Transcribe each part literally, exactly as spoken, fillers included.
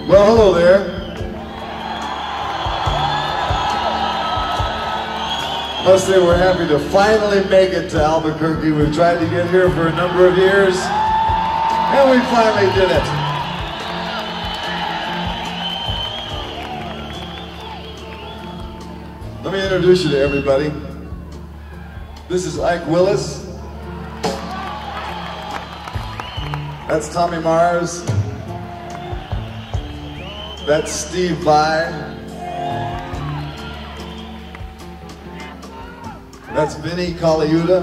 Well, hello there. Must say we're happy to finally make it to Albuquerque. We've tried to get here for a number of years, and we finally did it. Let me introduce you to everybody. This is Ike Willis. That's Tommy Mars. That's Steve Vai. That's Vinnie Colaiuta.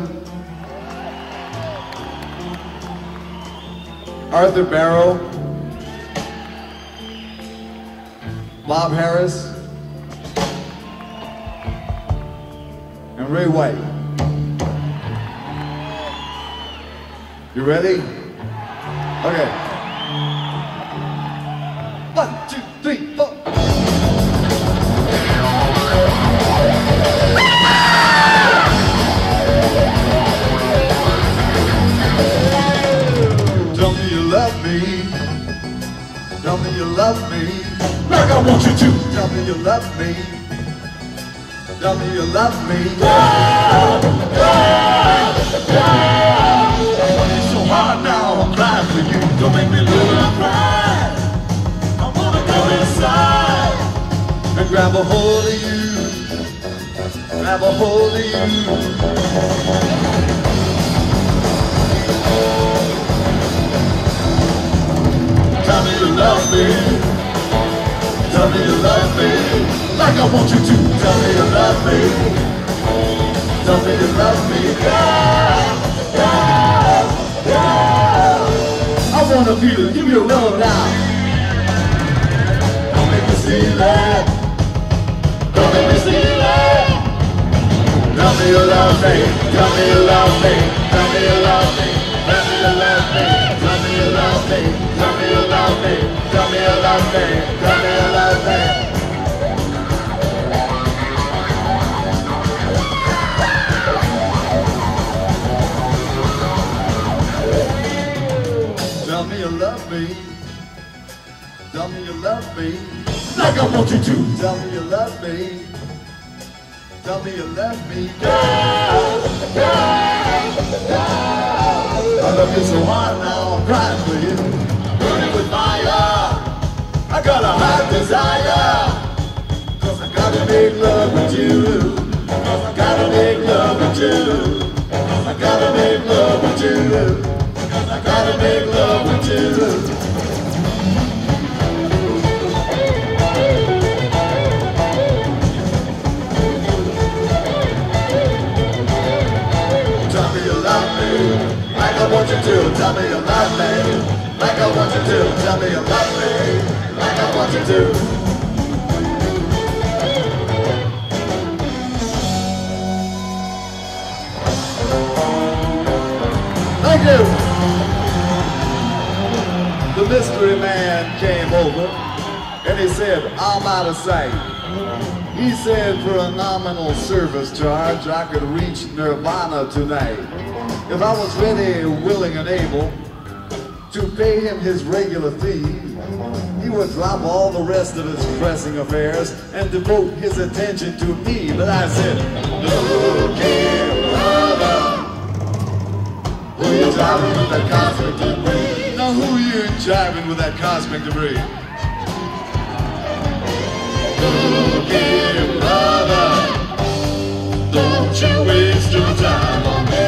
Arthur Barrow. Bob Harris. And Ray White. You ready? Okay. One, two, three, four. Tell me you love me. Tell me you love me. Like I want you to. Tell me you love me. Tell me you love me. Yeah, yeah, yeah. I want you so hard now, I'm crying for you. Don't make me lose my pride. I wanna go inside and grab a hold of you. Grab a hold of you. Tell me you love me. Tell me you love me. Like I want you to. Tell me you love me. Tell me you love me. Yeah, yeah, yeah. I wanna feel it. Give me a love now. Don't make me steal it. Don't make me steal it. Tell me you love me. Tell me you love me. Tell me you love me. Tell me you love me. Tell me you love me. Tell me you love me. Tell me you love me. Tell me you love me. Tell me you love me. Tell me you love me. Like I want you to. Tell me you love me. Tell me you love me. Yeah, yeah, yeah. I love you so hard now, I'm crying for you. Burning with fire. I got a high desire. Cause I gotta make love with you. Cause I gotta make love with you. Cause I gotta make love with you. Cause I gotta make love with you. Tell me you love me, like I want you to. Tell me you love me, like I want you to. Tell me you love me, like I want you to. Thank you. The mystery man came over and he said, I'm out of sight. He said for a nominal service charge I could reach Nirvana tonight. If I was ready, willing and able to pay him his regular fee, he would drop all the rest of his pressing affairs and devote his attention to me. But I said, look here, brother, who you driving with that cosmic debris? Now who you jiving with that cosmic debris? Look here, brother, don't you waste your time on me.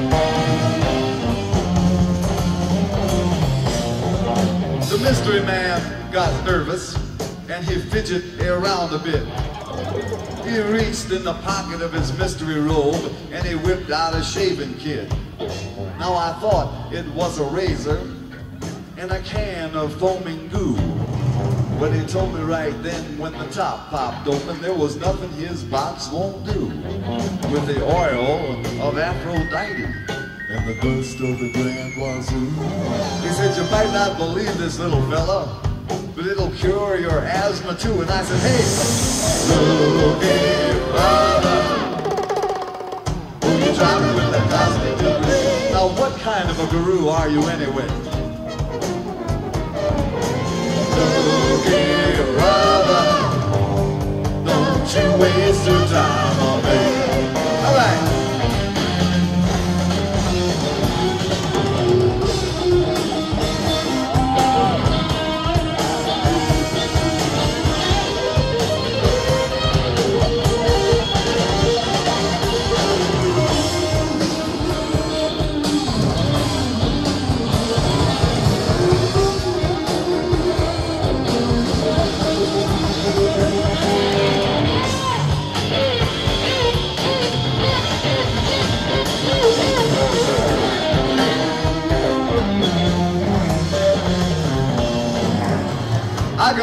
The mystery man got nervous and he fidgeted around a bit. He reached in the pocket of his mystery robe and he whipped out a shaving kit. Now I thought it was a razor and a can of foaming goo. But he told me right then when the top popped open, there was nothing his box won't do with the oil of Aphrodite and the dust of the Grand Wazoo. He said, you might not believe this, little fella, but it'll cure your asthma too. And I said, hey, look here, brother, who you driving with that cosmic debris? Now what kind of a guru are you anyway? Look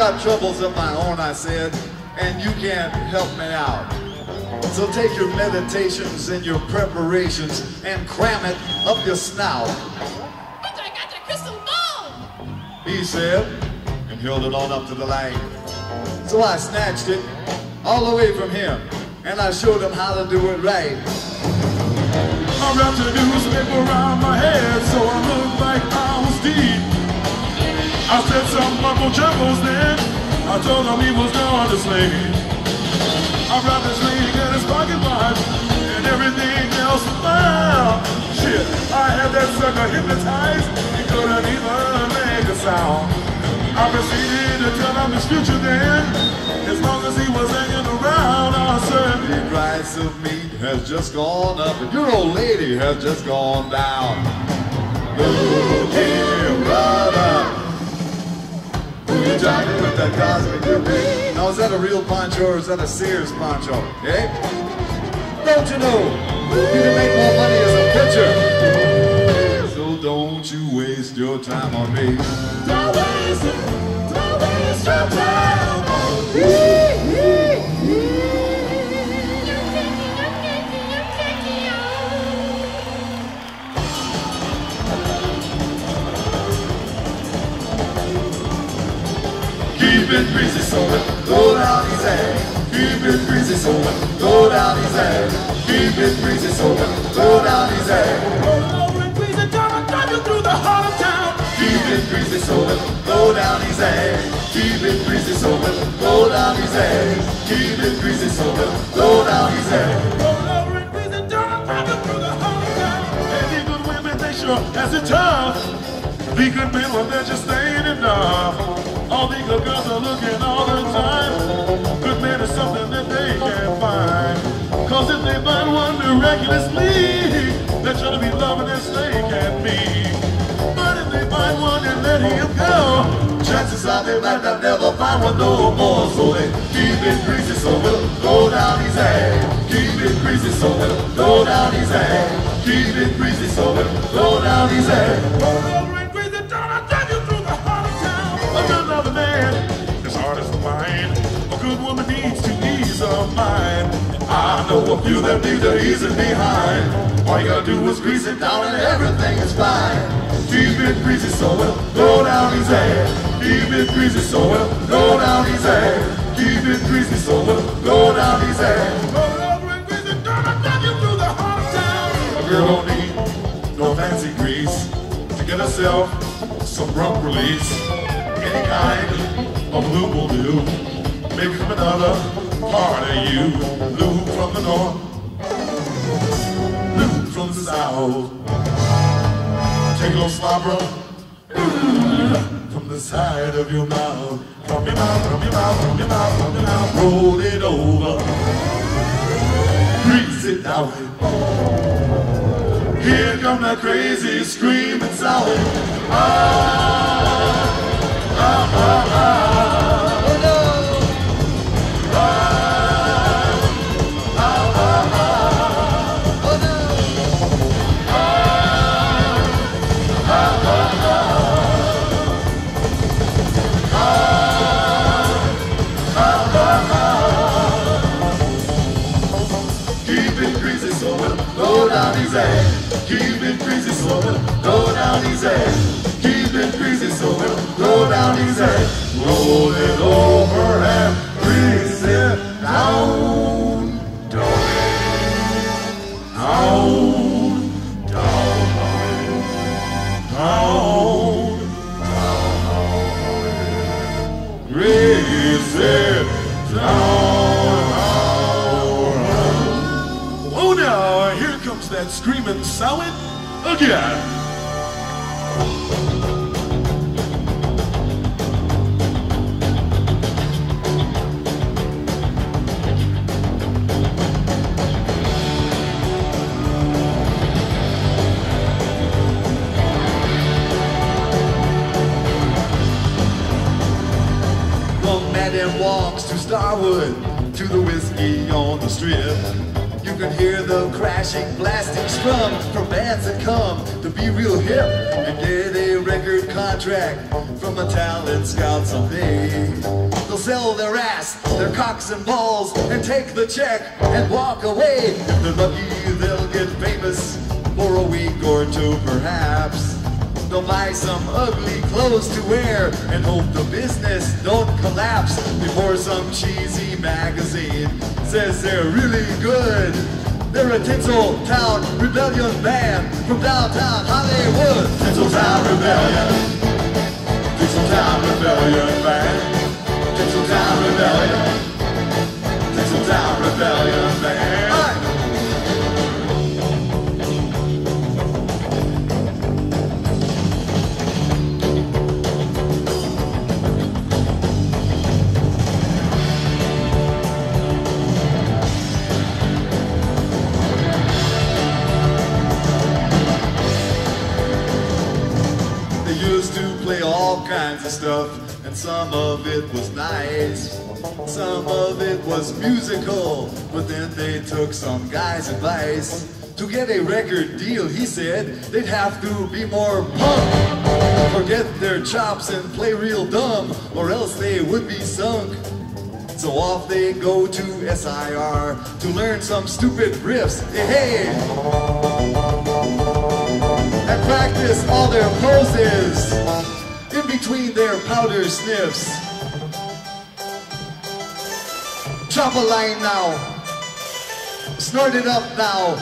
got troubles of my own, I said, and you can't help me out. So take your meditations and your preparations and cram it up your snout. But I got the crystal ball, He said, and held it on up to the light. So I snatched it all away from him, and I showed him how to do it right. I wrapped a newspaper around my head so I looked like I was deep. I said some mumble jumbles then. I told him he was going to sleep. I wrapped his ring in his pocket watch and everything else found. Shit, I had that sucker hypnotized. He couldn't even make a sound. I proceeded to tell him his future then. As long as he was hanging around, I said, the price of meat has just gone up, and your old lady has just gone down. Look here, brother. Who you talking with that cosmic debate? Now, is that a real poncho or is that a Sears poncho? Eh? Don't you know? You can make more money as a pitcher. So don't you waste your time on me. don't waste it, don't waste your time on me. Keep it greasy so it go down his ass. Keep it greasy so it go down his ass. Keep it greasy so it go down his ass. Roll over and please it down, I'll drive you through the heart of town. Keep it greasy so it go down his ass. Keep it greasy so it go down his ass. Keep it greasy so it go down his ass. Roll over and please it down, I'll drive you through the heart of town. And the good women, they sure has it tough. The good men, well, they're just ain't enough. All the good girls are looking all the time. Good men is something that they can't find. Cause if they find one miraculously, they're trying to be loving as they can be. But if they find one and let him go, Chances are they might not never find one no more. So they keep it greasy so it'll go down his ass. Keep it greasy so it'll go down his ass. Keep it greasy so it'll go down his ass. roll over and breathe it down, I'll drive you through the heart of town. A good loving man, his heart is mine. A good woman needs to ease her mind. I know a few that need to ease it behind. All you gotta do is grease it down and everything is fine. Keep it greasy so it'll go down his ass. Keep it greasy so it'll go down his ass. Keep it greasy so it'll go down his ass. Roll over and breathe it down, I'll drive you through the heart of town. A girl don't need no fancy grease to get herself some rump release. Any kind of lube will do. Maybe from another part of you. Lube from the north, lube from the south. Take a little slobber from the side of your mouth. From your mouth, from your mouth, from your mouth, from your mouth. Roll it over. Grease it down. Here come that crazy screaming sound. Ah, ah, ah, ah. Oh no. Ah, ah, ah, ah. Oh no. Ah, ah, ah, ah. Ah, ah, ah. Keep it greasy so it'll go down his ass. Keep it greasy so it'll go down his ass. Keep it greasy so it'll go down his ass. Roll it over and grease it down, down, down, down, down, down. Grease it down. Oh, now, here comes that screaming salad again. One man walks to Starwood, to the whiskey on the strip. You can hear the crashing, blasting strum from bands that come to be real hip and get a record contract from a talent scout someday. They'll sell their ass, their cocks and balls, and take the check and walk away. If they're lucky, they'll get famous for a week or two, perhaps. They'll buy some ugly clothes to wear and hope the business don't collapse before some cheesy magazine says they're really good. They're a Tinseltown Rebellion band from downtown Hollywood. Tinseltown Rebellion, Tinseltown Rebellion band, Tinseltown Rebellion, Tinseltown Rebellion band. All right. Play all kinds of stuff, and some of it was nice, some of it was musical, but then they took some guy's advice. To get a record deal, he said, they'd have to be more punk, forget their chops and play real dumb, or else they would be sunk. So off they go to S I R to learn some stupid riffs, hey, hey, and practice all their poses in between their powder sniffs. Chop a line now, snort it up now.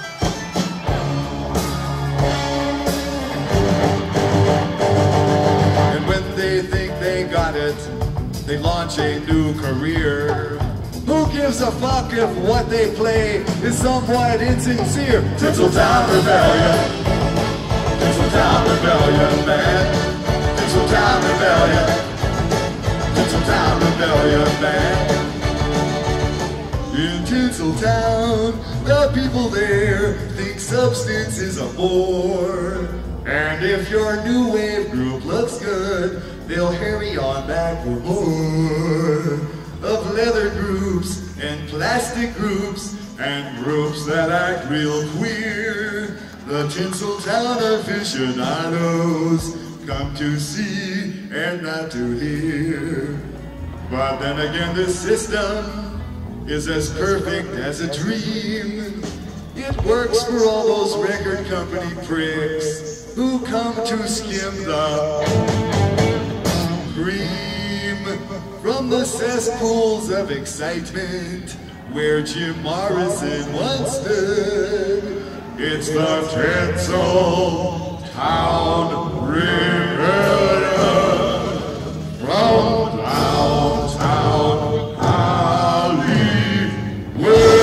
And when they think they got it, they launch a new career. Who gives a fuck if what they play is somewhat insincere? Tinseltown Rebellion, Tinseltown Rebellion band, Tinseltown Rebellion, Tinseltown Rebellion band. In Tinseltown, the people there think substance is a bore. And if your new wave group looks good, they'll hurry on back for more of leather groups and plastic groups and groups that act real queer. The Tinseltown aficionados come to see and not to hear. But then again, the system is as perfect as a dream. It works for all those record company pricks who come to skim the cream from the cesspools of excitement where Jim Morrison once stood. It's the Tinseltown Rebellion from downtown Hollywood.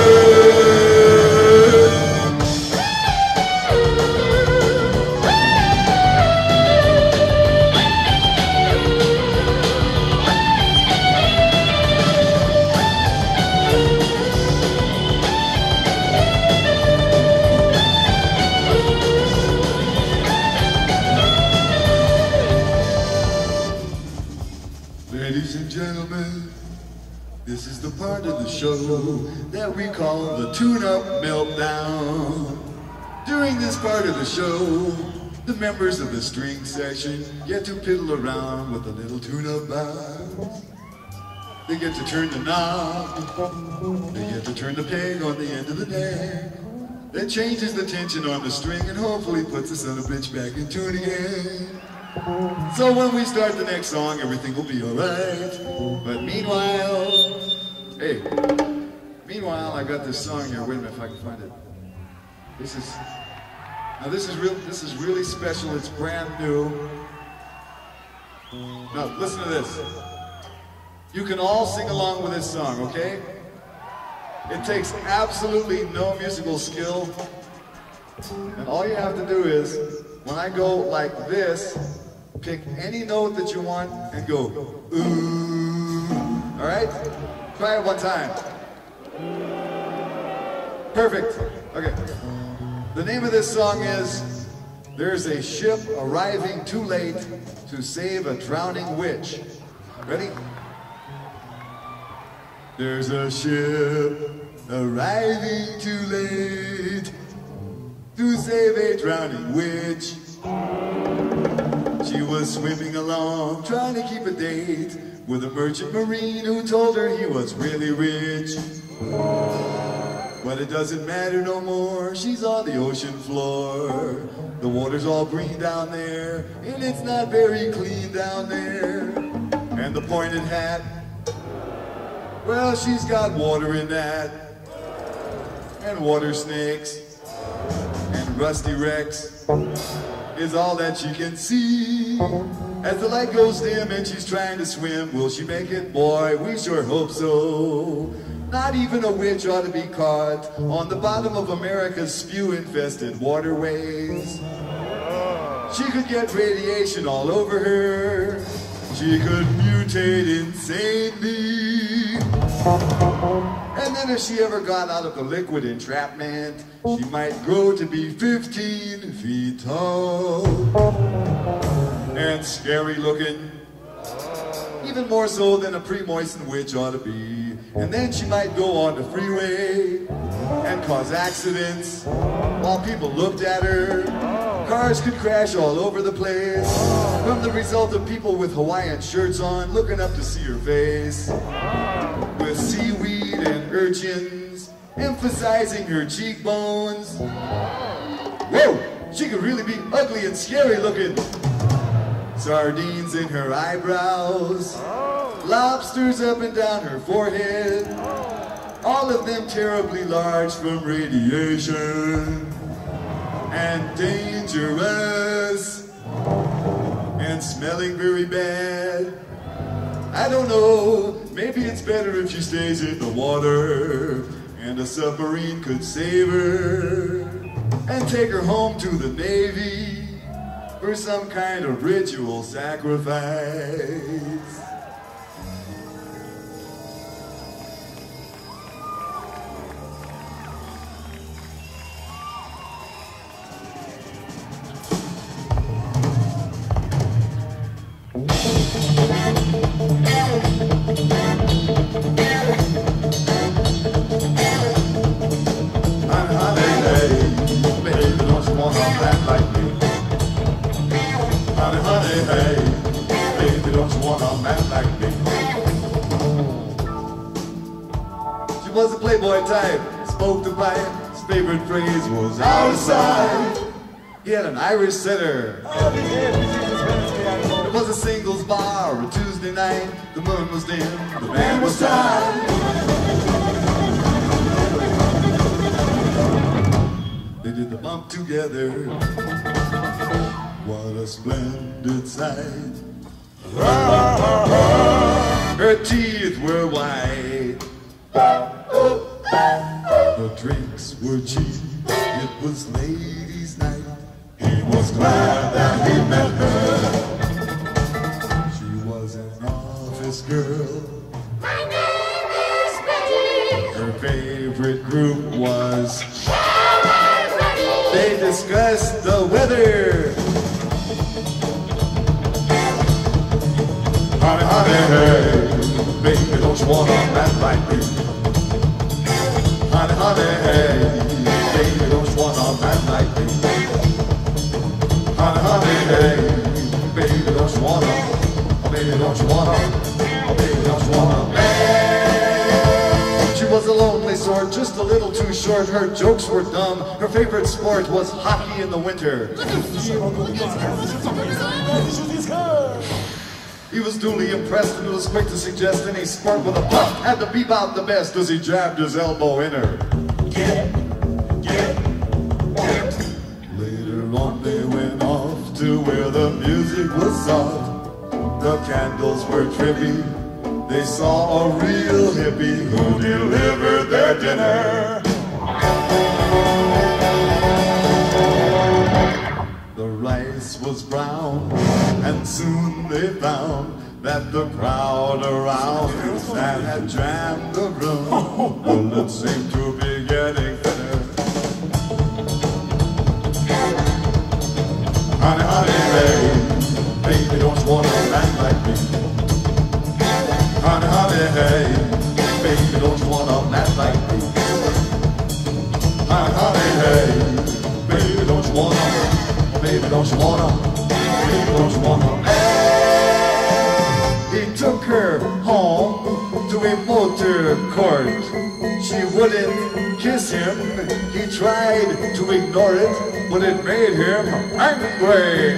Ladies and gentlemen, this is the part of the show that we call the tune-up meltdown. During this part of the show, the members of the string section get to piddle around with a little tune-up bounce. They get to turn the knob, they get to turn the peg on the end of the neck. That changes the tension on the string and hopefully puts the son of a bitch back in tune again. So when we start the next song, everything will be alright. But meanwhile, hey, meanwhile, I got this song here. Wait a minute if I can find it. This is, now this is real, this is really special. It's brand new. Now listen to this. You can all sing along with this song, okay? It takes absolutely no musical skill. And all you have to do is, when I go like this, pick any note that you want and go, ooh. All right? Try it one time. Perfect. Okay. The name of this song is, There's a Ship Arriving Too Late to Save a Drowning Witch. Ready? There's a ship arriving too late to save a drowning witch. She was swimming along, trying to keep a date with a merchant marine who told her he was really rich. But it doesn't matter no more, she's on the ocean floor. The water's all green down there, and it's not very clean down there. And the pointed hat, well, she's got water in that. And water snakes, and rusty wrecks is all that she can see. As the light goes dim and she's trying to swim, will she make it? Boy, we sure hope so. Not even a witch ought to be caught on the bottom of America's spew-infested waterways. She could get radiation all over her. She could mutate insanely. And then if she ever got out of the liquid entrapment, she might grow to be fifteen feet tall. And scary looking, even more so than a pre-moistened witch ought to be. And then she might go on the freeway and cause accidents while people looked at her. Cars could crash all over the place from the result of people with Hawaiian shirts on looking up to see her face, with seaweed and urchins emphasizing her cheekbones. Whoa! She could really be ugly and scary looking. Sardines in her eyebrows, lobsters up and down her forehead, all of them terribly large from radiation, and dangerous, and smelling very bad. I don't know, maybe it's better if she stays in the water, and a submarine could save her, and take her home to the Navy for some kind of ritual sacrifice. Was a playboy type, smoked a pipe, his favorite phrase was out of sight. He had an Irish setter. It was a singles bar, a Tuesday night, the moon was dim, the band was tied. They did the bump together, what a splendid sight. Her teeth were white, the drinks were cheap, it was ladies' night. He was glad that he met her. She was an office girl. My name is Betty. Her favorite group was Sharon Reddy. They discussed the weather. Honey, honey, hey, baby, don't you want a man like me? Honey, honey, hey, baby, don't you want a man like me? Honey, honey, hey, baby, don't you want a, oh, baby, don't you want a, oh, baby, don't you want a man? She was a lonely sort, just a little too short. Her jokes were dumb. Her favorite sport was hockey in the winter. He was duly impressed and was quick to suggest any sport with a puck had to beep out the best as he jabbed his elbow in her. Get, get, get. Later on they went off to where the music was soft. The candles were trippy. They saw a real hippie who delivered their dinner. The rice was brown, and soon they found that the crowd around that had jammed the room, well, it seemed to be getting thinner. Honey, honey, hey, baby, don't you want a man like me? Honey, honey, hey, baby, motor court. She wouldn't kiss him. He tried to ignore it, but it made him angry.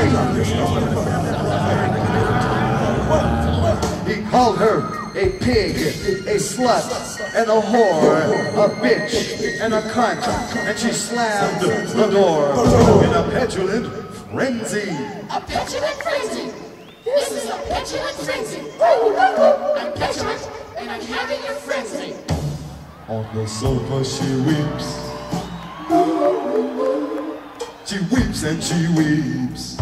He called her a pig, a slut, and a whore, a bitch, and a cunt, and she slammed the door in a petulant frenzy. A petulant frenzy. This is a petulant frenzy. I'm petulant and I'm having a frenzy. On the sofa she weeps. She weeps and she weeps.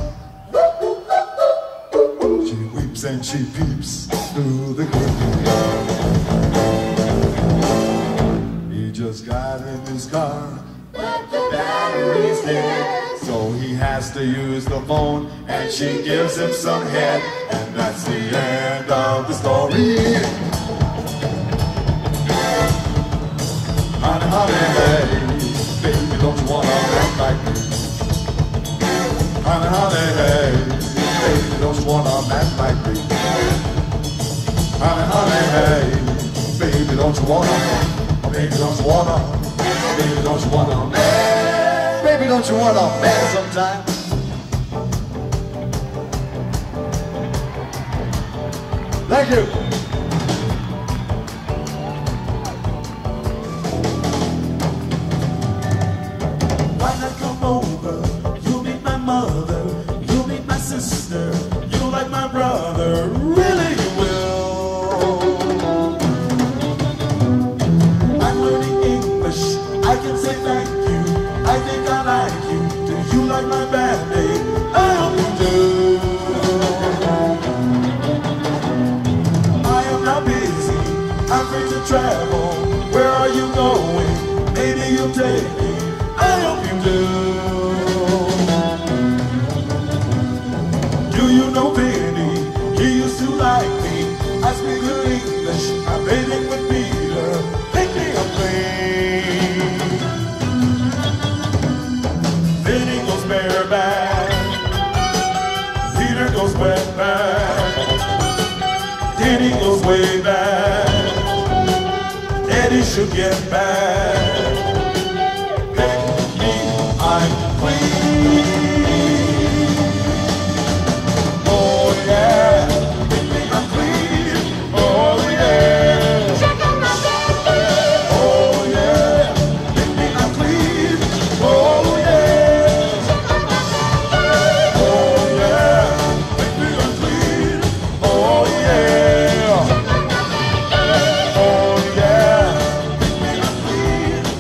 She weeps and she peeps through the curtain. He just got in his car, But the battery's dead, so he has to use the phone, and she gives him some head, and that's the end of the story. Honey, honey, hey, baby, don't you wanna act like me? Honey, honey, hey, baby, don't you wanna act like me? Honey, honey, hey, baby, don't you wanna, baby, don't you wanna, baby, don't you wanna, man, baby, don't you wanna, man, sometime? Thank you. Why not come over? You meet my mother, you meet my sister, you like my brother, really you will. I'm learning English, I can say thank you, I think I like you. Do you like my band name? I hope you do. I am now busy, I'm free to travel. Where are you going? Maybe you'll take me. I hope you do. Do you know Vinny? He used to like me. I speak good English. I'm bathing with Peter. Make me a plane. Vinny goes bareback. Peter goes wetback. Denny goes way back. Eddie should get back. I'm clean. Oh yeah, make me I'm clean. Oh yeah, Check on my baby. oh yeah, make me I'm clean. Oh yeah, Check on my baby. oh yeah, make me I'm clean. Oh yeah, Check on my baby. oh yeah, make me I'm clean.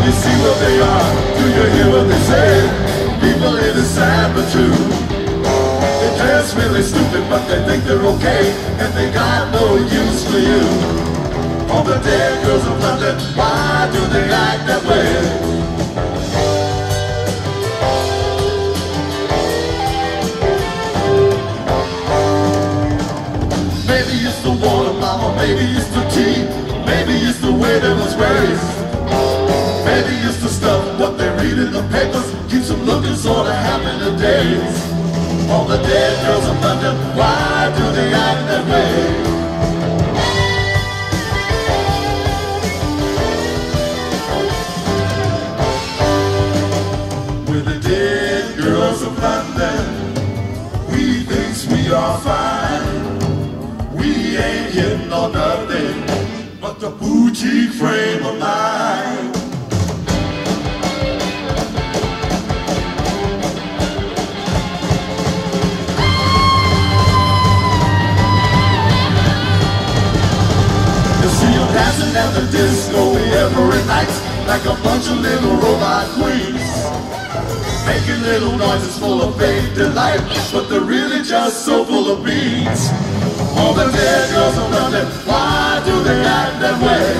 you see what they are? Do you hear what they say? People in the sand but true. They dress really stupid but they think they're okay, and they got no use for you. All the dead girls of London, why do they act that way? Maybe it's the water, mama, maybe it's the tea, maybe it's the way they was raised. Maybe it's the stuff, what they read in the papers, keeps them looking sort of happy nowadays. All the dead girls of London, why do they act that way? We're the dead girls of London, we thinks we are fine. We ain't hitting on nothing but the boutique frame of mind. You see them dancing at the disco every night, like a bunch of little robot queens, making little noises full of fake delight, but they're really just so full of beans. All the dead girls of London, why do they act that way?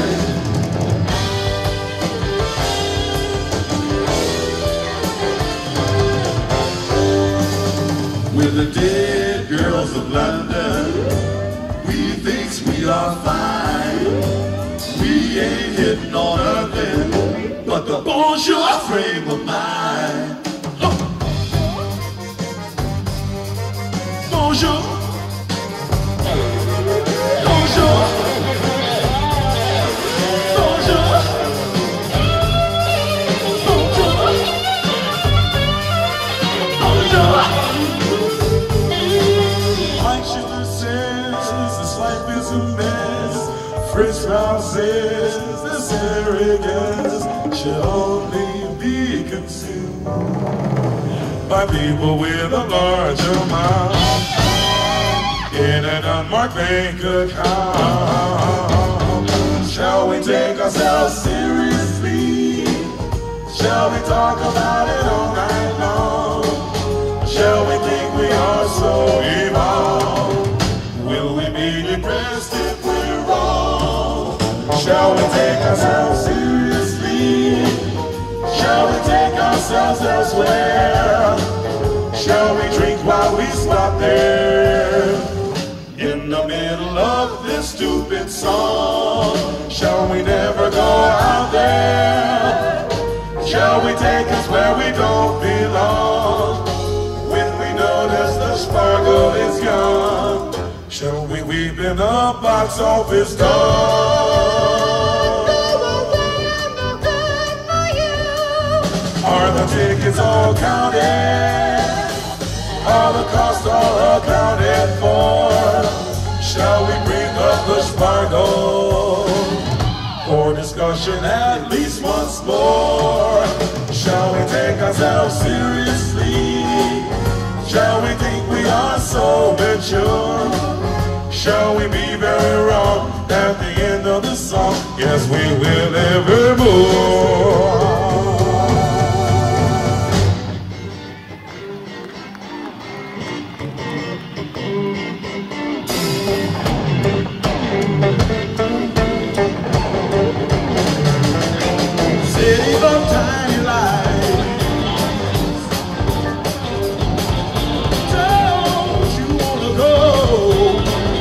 We're the dead girls of London, we thinks we are fine. We ain't hitting on nothing but the bonjour frame of mind. Oh. Bonjour. Bonjour. Bonjour. Bonjour. Bonjour. Like Sugar says, this life is a mess. Fritz Ralph says, this arrogance should only be consumed by people with a larger mouth in an unmarked bank account. Shall we take ourselves seriously? Shall we talk about it all night long? Shall we think we are so evolved? Will we be depressed if we're wrong? Shall we take ourselves seriously? Shall we take ourselves elsewhere? Shall we drink while we stop there in the middle of this stupid song? Shall we never go out there? Shall we take us where we don't belong? When we notice the sparkle is gone, shall we weep in the box office door? Are the tickets all counted? Are the costs all accounted for? Shall we bring up the sparkle for discussion at least once more? Shall we take ourselves seriously? Shall we think we are so mature? Shall we be very wrong at the end of the song? Yes, we will evermore. City of tiny lights, don't you wanna go?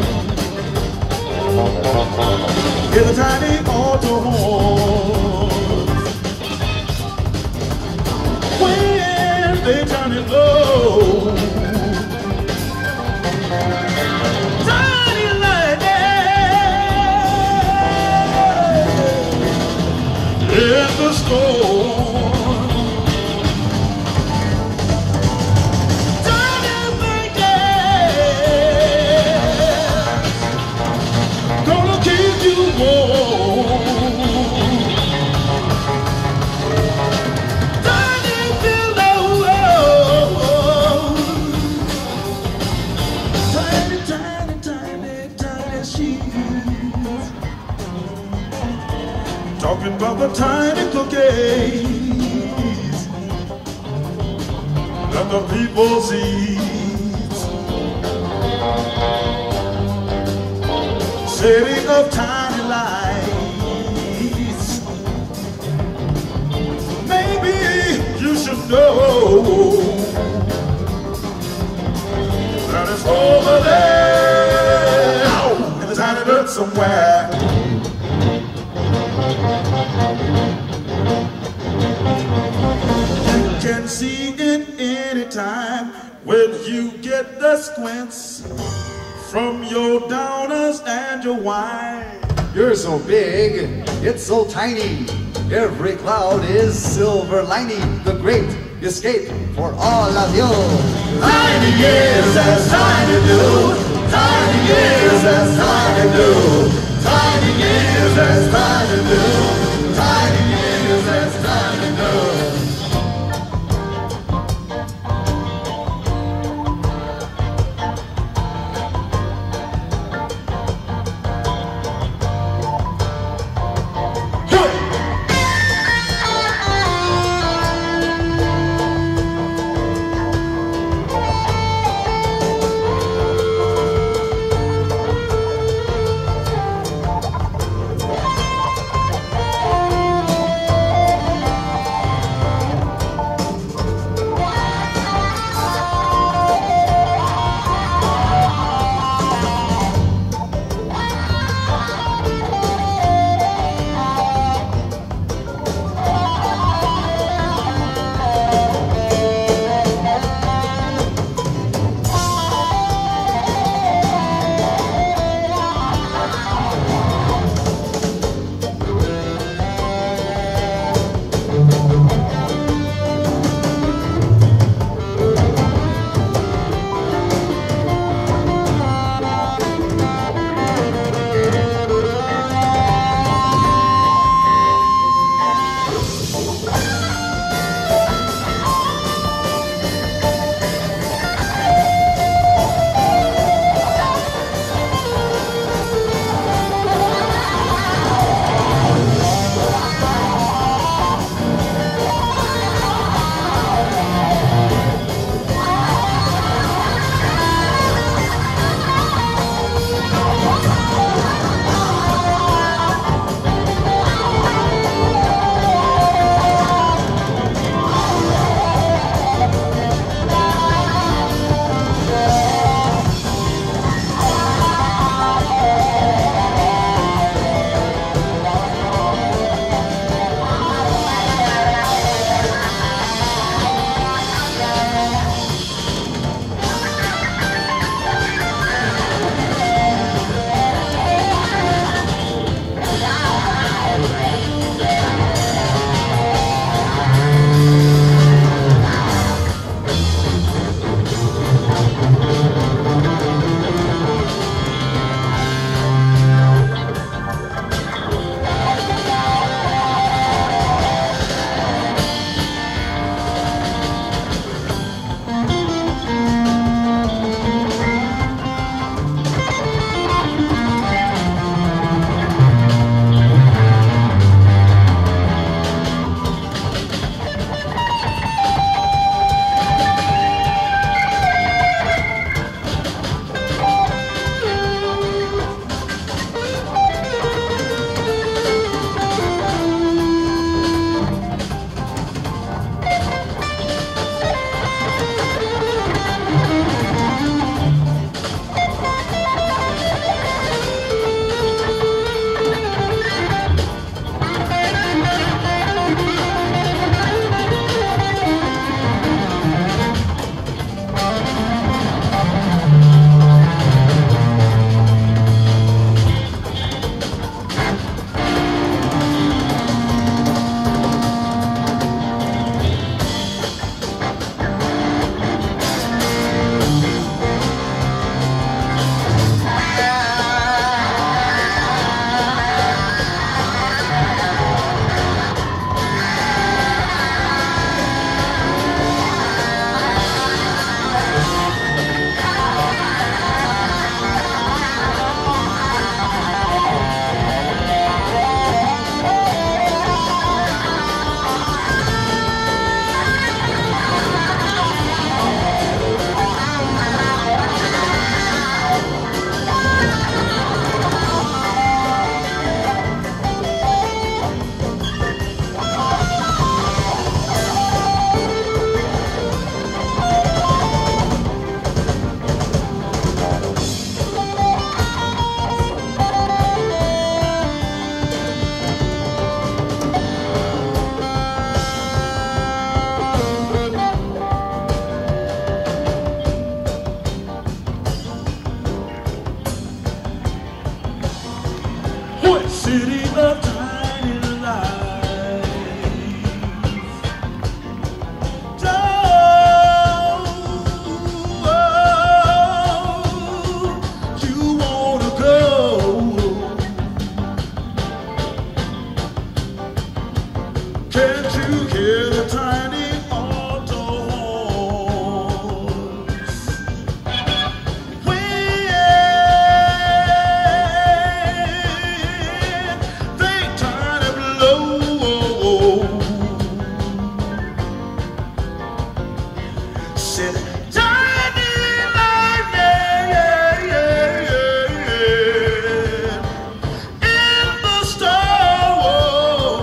Get a tiny auto horn when they turn it low. Tiny light in the storm. Tiny blanket gonna keep you warm. Tiny pillow, tiny, tiny, tiny, tiny sheets. Talking about the tiny cookie the people's ease. Setting up tiny lights. Maybe you should know that it's over there in the tiny dirt somewhere. You can see it anytime when you get the squints from your downers and your wine. You're so big, it's so tiny. Every cloud is silver lining. The great escape for all of you. Tiny years as tiny do. Tiny years as tiny do. Tiny years as tiny do. Tiny years as tiny do. to hear the tiny auto horns. When they turn and blow, said tiny lightning in the storm.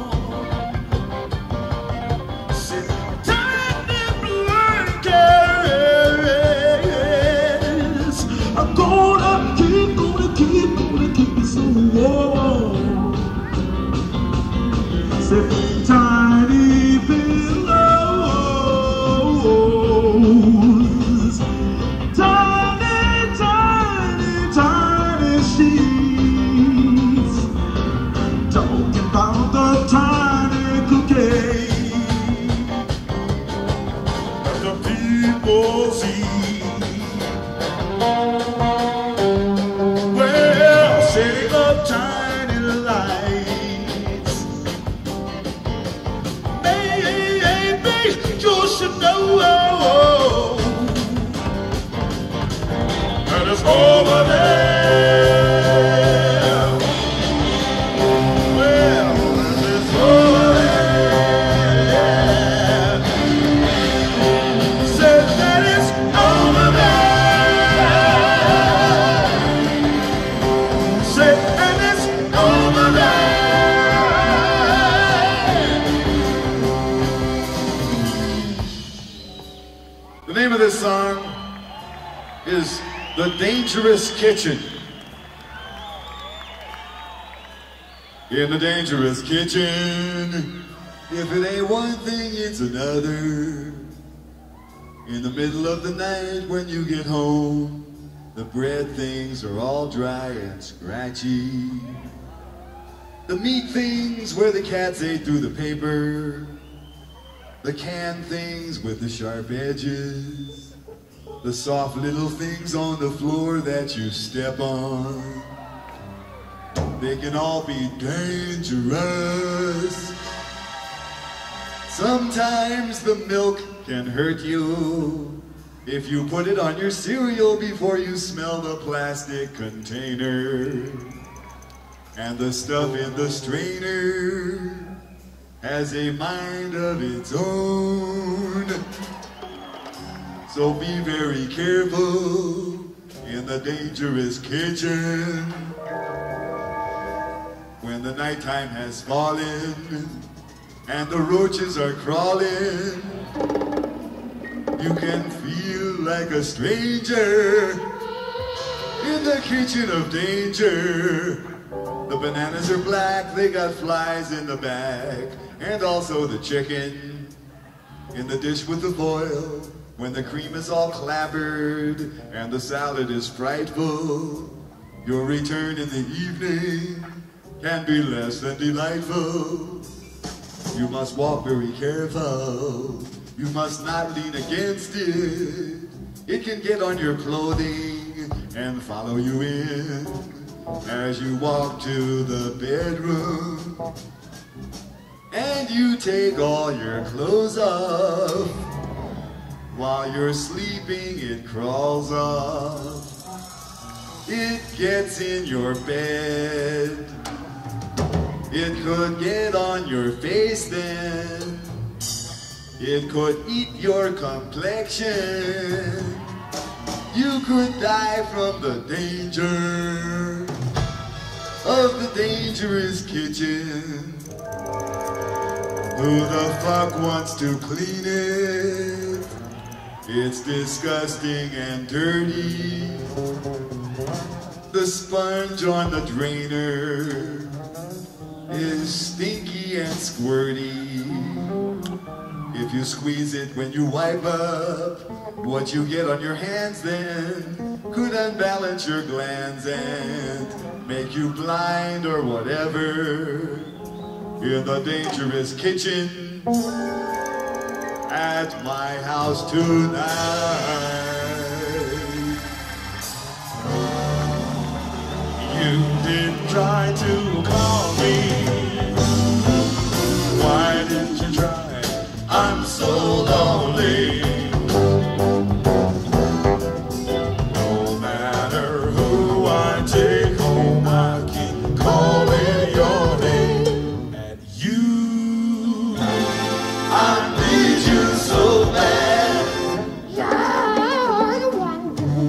Said tiny blankets I'm gonna keep, gonna keep, gonna keep me so warm. Said tiny pillows, tiny, tiny, tiny sheets, talking about the tiny cookie that the people see. Well, setting up tiny lights, maybe you should know that it's over there. Well, it's over there. Said that it's over there. Said and it's over there. The name of this song is The Dangerous Kitchen. In the dangerous kitchen, if it ain't one thing, it's another. In the middle of the night when you get home, the bread things are all dry and scratchy. The meat things where the cats ate through the paper. The canned things with the sharp edges. The soft little things on the floor that you step on. They can all be dangerous. Sometimes the milk can hurt you if you put it on your cereal before you smell the plastic container. And the stuff in the strainer has a mind of its own. So be very careful in the dangerous kitchen. When the nighttime has fallen and the roaches are crawling, you can feel like a stranger in the kitchen of danger. The bananas are black, they got flies in the bag, and also the chicken in the dish with the foil. When the cream is all clabbered and the salad is frightful, your return in the evening can be less than delightful. You must walk very careful. You must not lean against it. It can get on your clothing and follow you in as you walk to the bedroom. And you take all your clothes off. While you're sleeping, it crawls off. It gets in your bed. It could get on your face then. It could eat your complexion. You could die from the danger of the dangerous kitchen. Who the fuck wants to clean it? It's disgusting and dirty. The sponge on the drainer is stinky and squirty. If you squeeze it when you wipe up, what you get on your hands then could unbalance your glands and make you blind or whatever. In the dangerous kitchen at my house tonight. You didn't try to call me. Why didn't you try? I need you so bad. You're the one.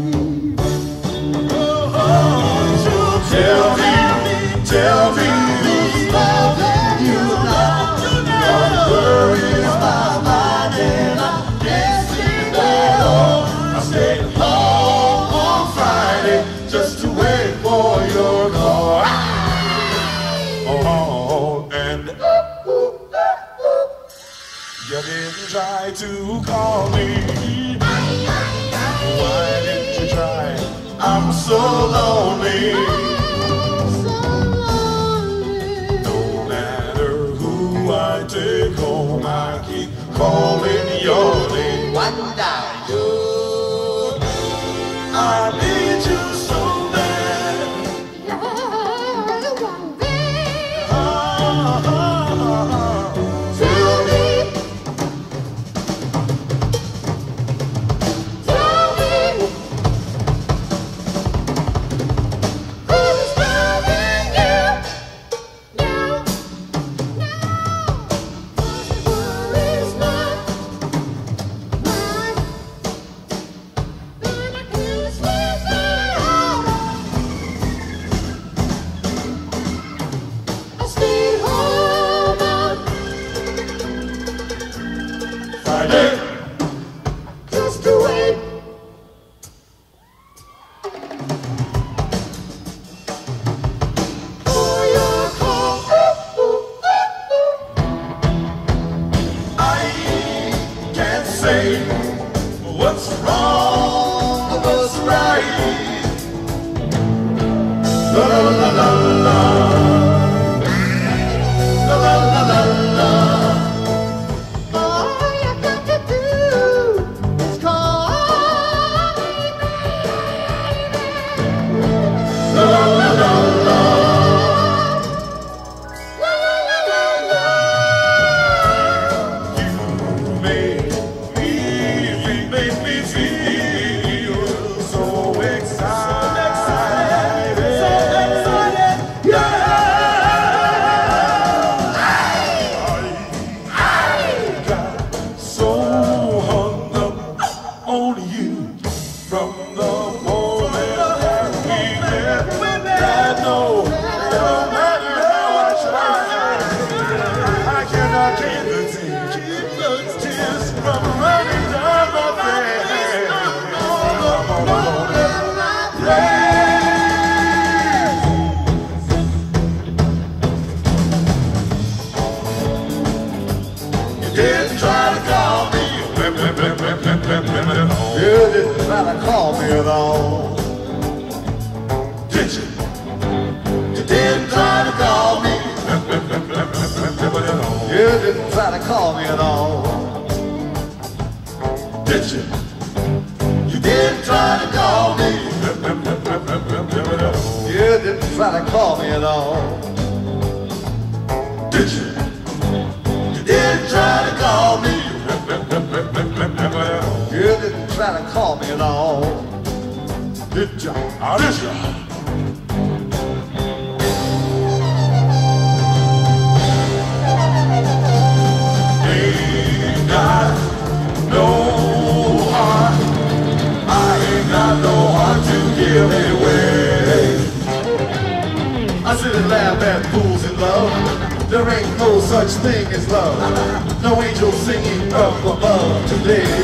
Oh, oh, tell me, tell me who's loving you now. What worries my mind and I can't sleep at all. I stayed home on Friday just to wait for your call. Oh, and you didn't try to call me. Why didn't you try? I'm so lonely. No matter who I take home, I keep calling your name. Wanda, you. I need you so bad. You're the one, babe. Ah, ah, ah. Tell me, tell me, who's loving you now? Worries not mine, but I can't sleep at all. I stayed home on Friday. just to wait for your call. I can't say what's wrong or what's right. La la la la la. La la la la la. All you got to do is call me, baby. La la la la la. La la la la la. You make me, you make me feel so excited. So excited. Yeah. I got so hung up on you from the moment that we met. That no, no matter how I try, I cannot keep the tears, keep the tears from running down my face. You didn't try to call me. You didn't try to call me at all. Did you? You didn't try to call me. You didn't try to call me at all. Did you? You didn't try to call me. You didn't try to call me at all. Did you? You didn't try to call me. You didn't try to call me at all. Did you? How did you? Ain't got no heart. I ain't got no heart to give away. I sit and laugh at fools in love. There ain't no such thing as love. No angel singing up above today.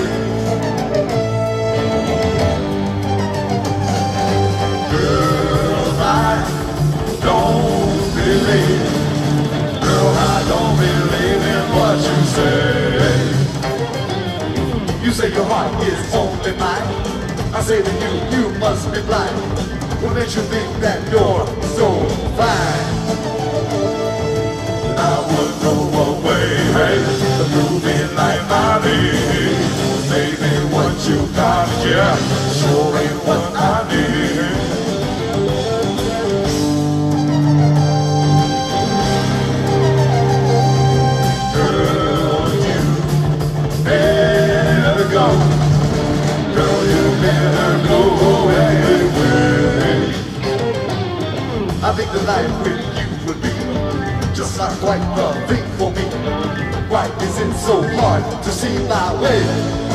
Girl, I don't believe. Girl, I don't believe in what you say. You say your heart is only mine. I say to you, you must be blind. What makes you think that you're so fine? I would go away, hey, to prove it like my name. Baby, what you got, yeah, sure ain't what I need. Girl, you better go. Girl, you better go away. I think the life with you would be just not quite the thing for me. Why is it so hard to see my way?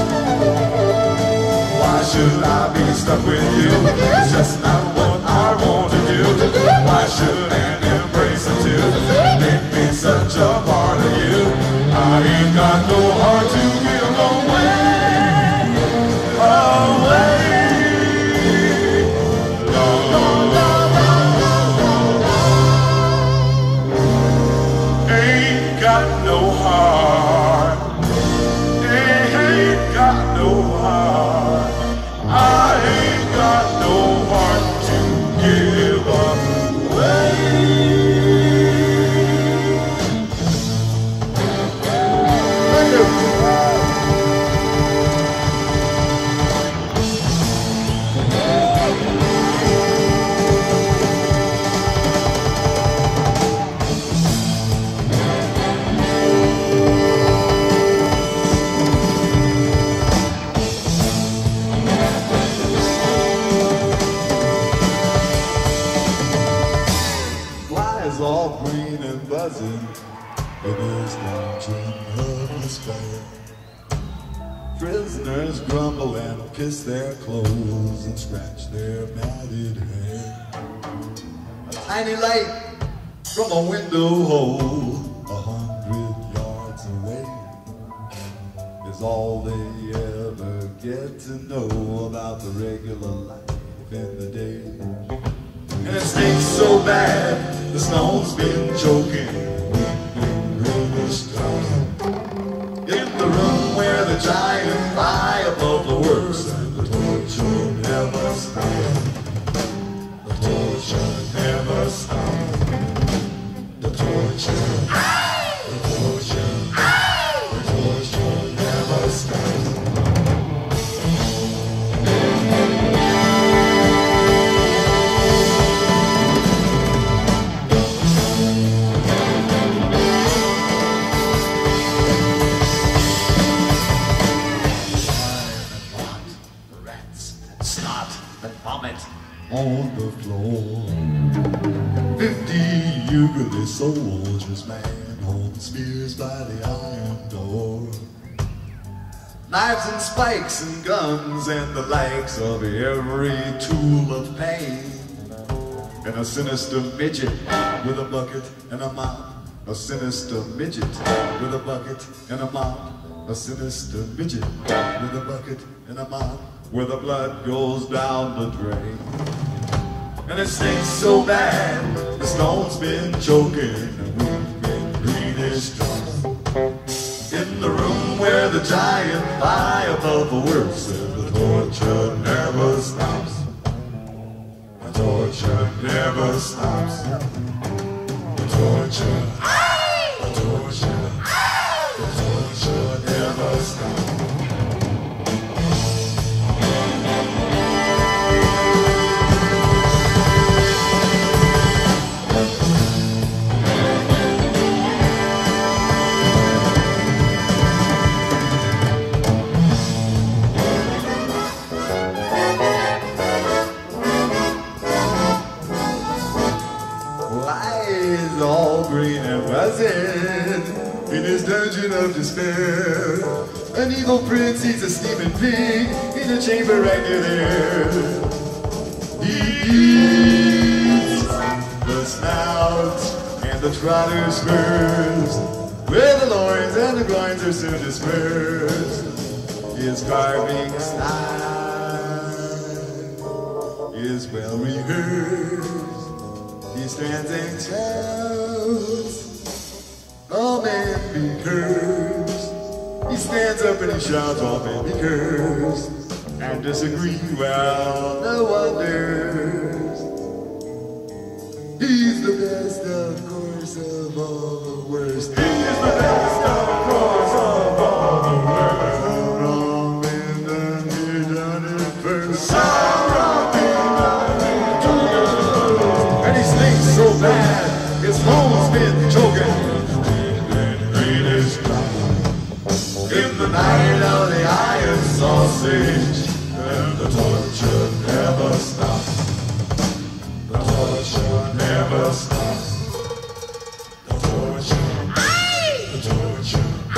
Why should I be stuck with you? It's just not what I want to do. Why should an embrace of two make me such a part of you? I ain't got no heart to give away, away. Long, long, long, long, long, long. Ain't got no heart. Ain't got no heart. I ain't got no heart to give away. Thank you. All green and buzzing in his dungeon of despair. Prisoners grumble and kiss their clothes and scratch their matted hair. A tiny light from a window hole a hundred yards away is all they ever get to know about the regular life in the day. And it stinks so bad, the snow's been choking, weeping greenish dry. In the room where the giant lie above the works, and the torture never stops. The torture never stops. The torture, the torture, the torture never stops. On the floor, fifty eagerly soldiers man hold spears by the iron door. Knives and spikes and guns and the likes of every tool of pain. And a sinister midget with a bucket and a mop. A sinister midget with a bucket and a mop. A sinister midget with a bucket and a mop, where the blood goes down the drain. And it stinks so bad, the stone's been choking, and we've been greenish drunk. In the room where the giant lie above the works, and the torture never stops. The torture never stops. The torture, the torture, the torture never stops. All green and buzzing in his dungeon of despair. An evil prince eats a steaming pig in a chamber right near there. He eats the snout and the trotter's spurs, where the loins and the groins are soon dispersed. His carving style is well rehearsed. He stands and tells all men be cursed. He stands up and he shouts, all men be cursed. And disagree, well, no wonders. He's the best, of course, of all the worst. He is the best, of course, of all the worst. So wrong been done, he done it first. So wrong been done, he done it first. And he stinks so bad, his home's been choking. In the night of the iron sausage, and the torture never stops. The torture never stops. The torture, the torture,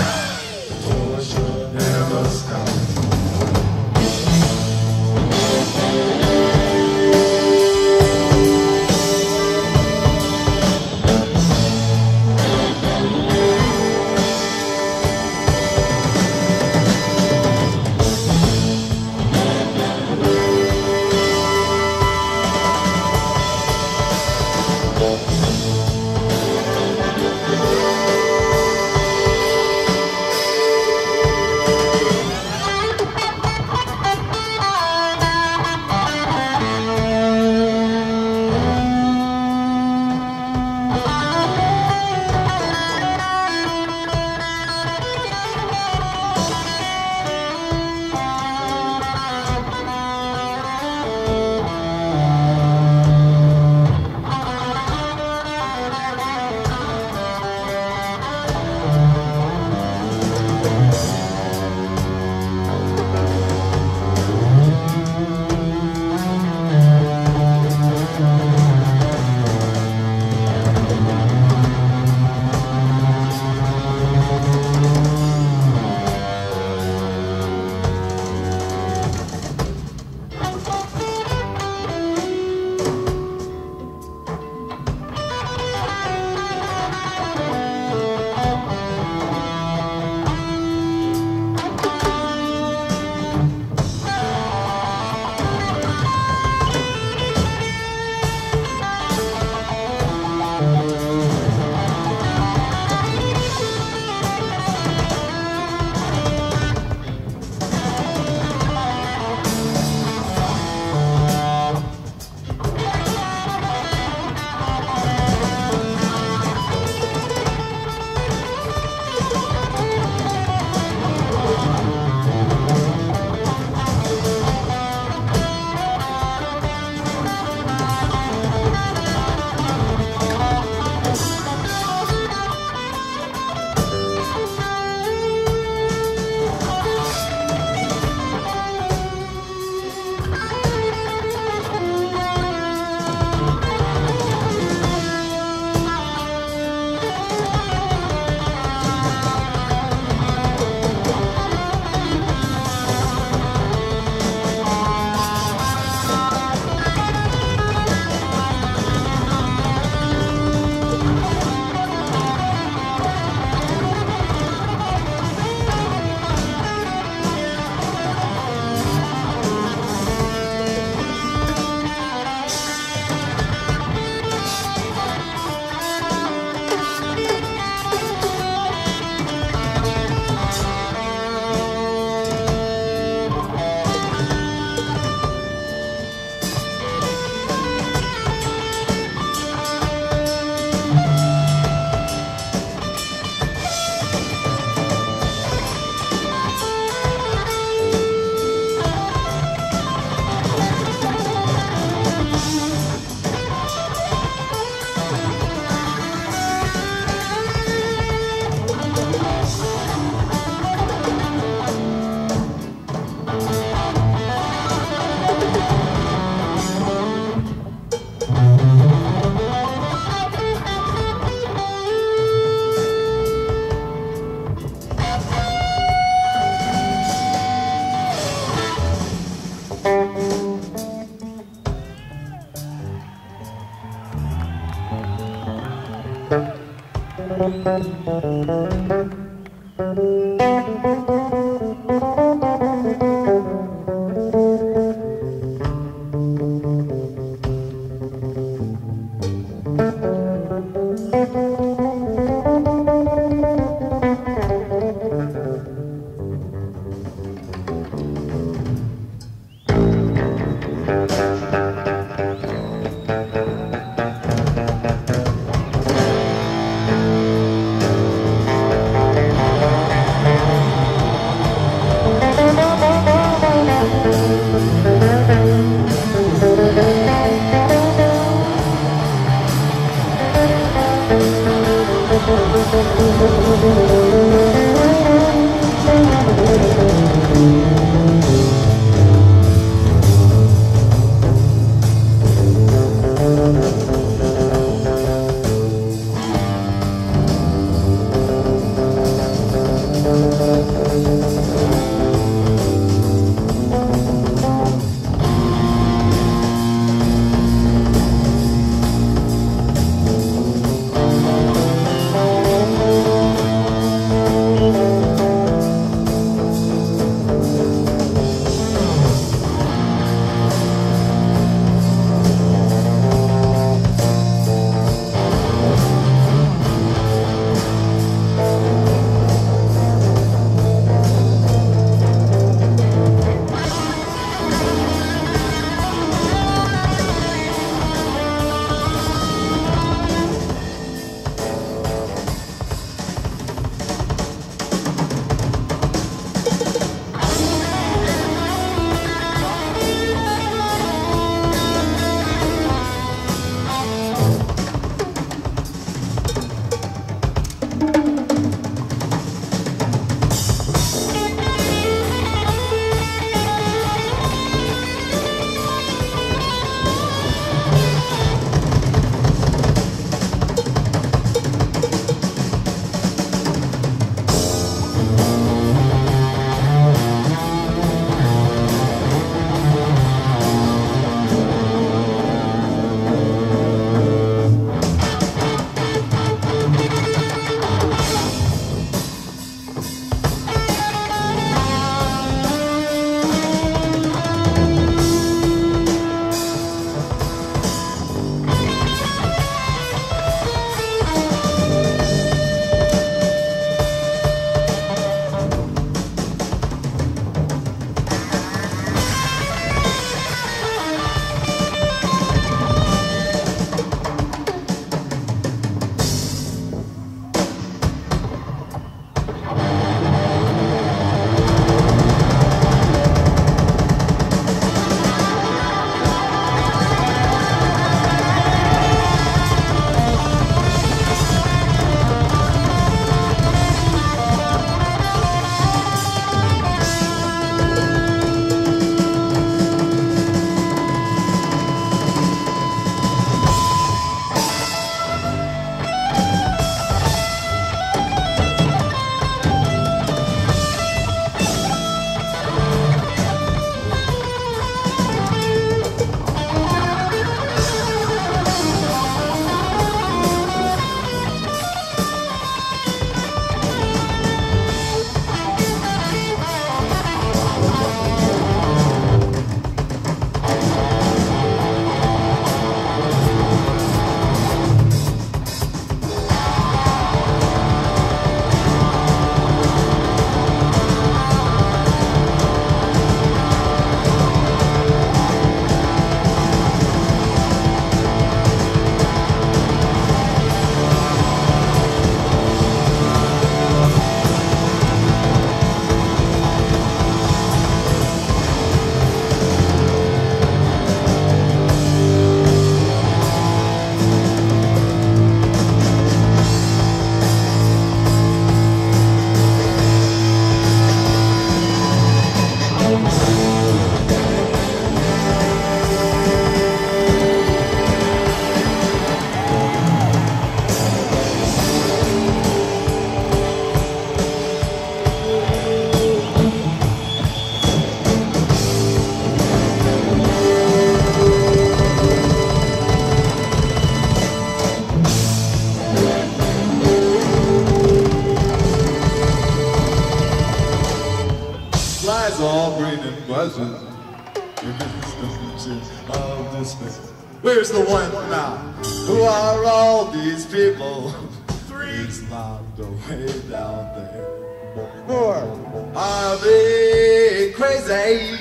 flies all bringing buzzes in the dungeon of despair. Where's the one now? Who are all these people? Three's locked away down there. Four. Are they crazy?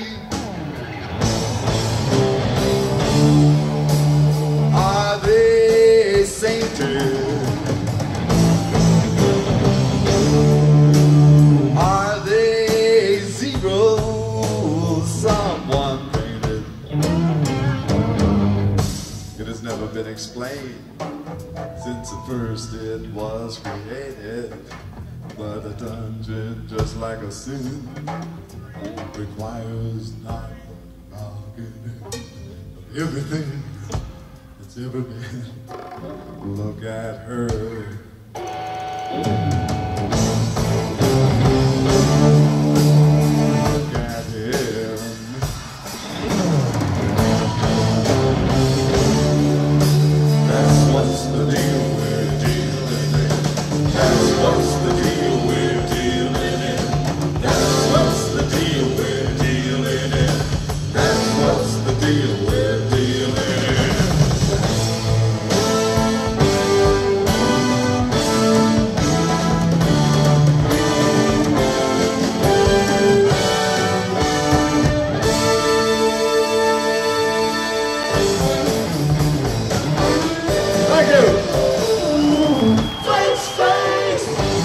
Are they sainted? Are they zeros? Someone painted. It has never been explained since at first it was created. But a dungeon, just like a sin, requires not forgetting everything that's ever been. Look at her. Look at him. That's what's the deal we're dealing in. That's what's the deal we're dealing in. That's what's the deal we're dealing in. That's what's the deal we're dealing in. Thank you. Face, face.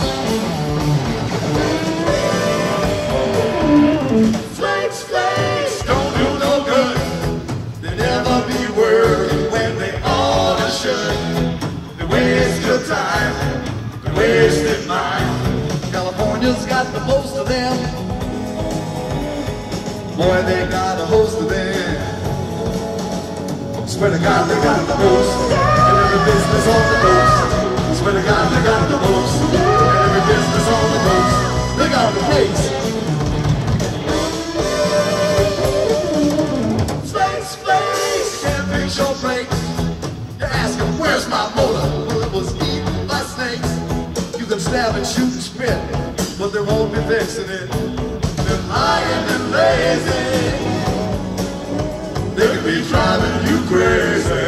Face, face. Don't do no good. They never be working when they ought to should. They waste your time. They wasted mine. California's got the most of them. Boy, they got a host of them. Swear to God, they got the most. And every business on the coast. Swear to God, they got the most. And every business on the coast. They got the place. Space, space. Can't fix your brakes. You ask them, where's my motor? Well, it was eaten by snakes. You can stab and shoot and spit, but they won't be fixing it. They're lying and lazy. They could be driving you crazy.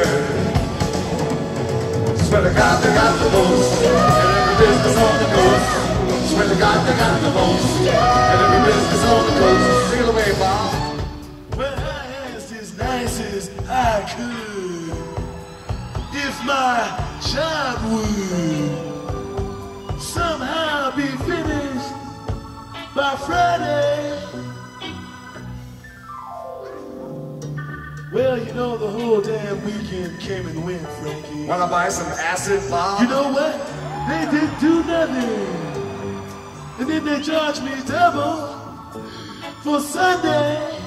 Swear to God they got the most. And every business on the coast. Swear to God they got the most. And every business on the coast. Take it away, Bob. Well, I asked as nice as I could if my job would somehow be finished by Friday. Well, you know, the whole damn weekend came and went, Frankie. Wanna buy some acid, Bob? You know what? They didn't do nothing. And then they charged me double for Sunday.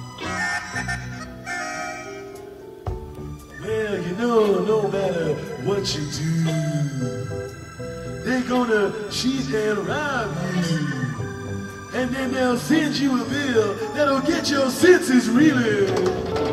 Well, you know, no matter what you do, they're gonna cheat and rob you. And then they'll send you a bill that'll get your senses reeling.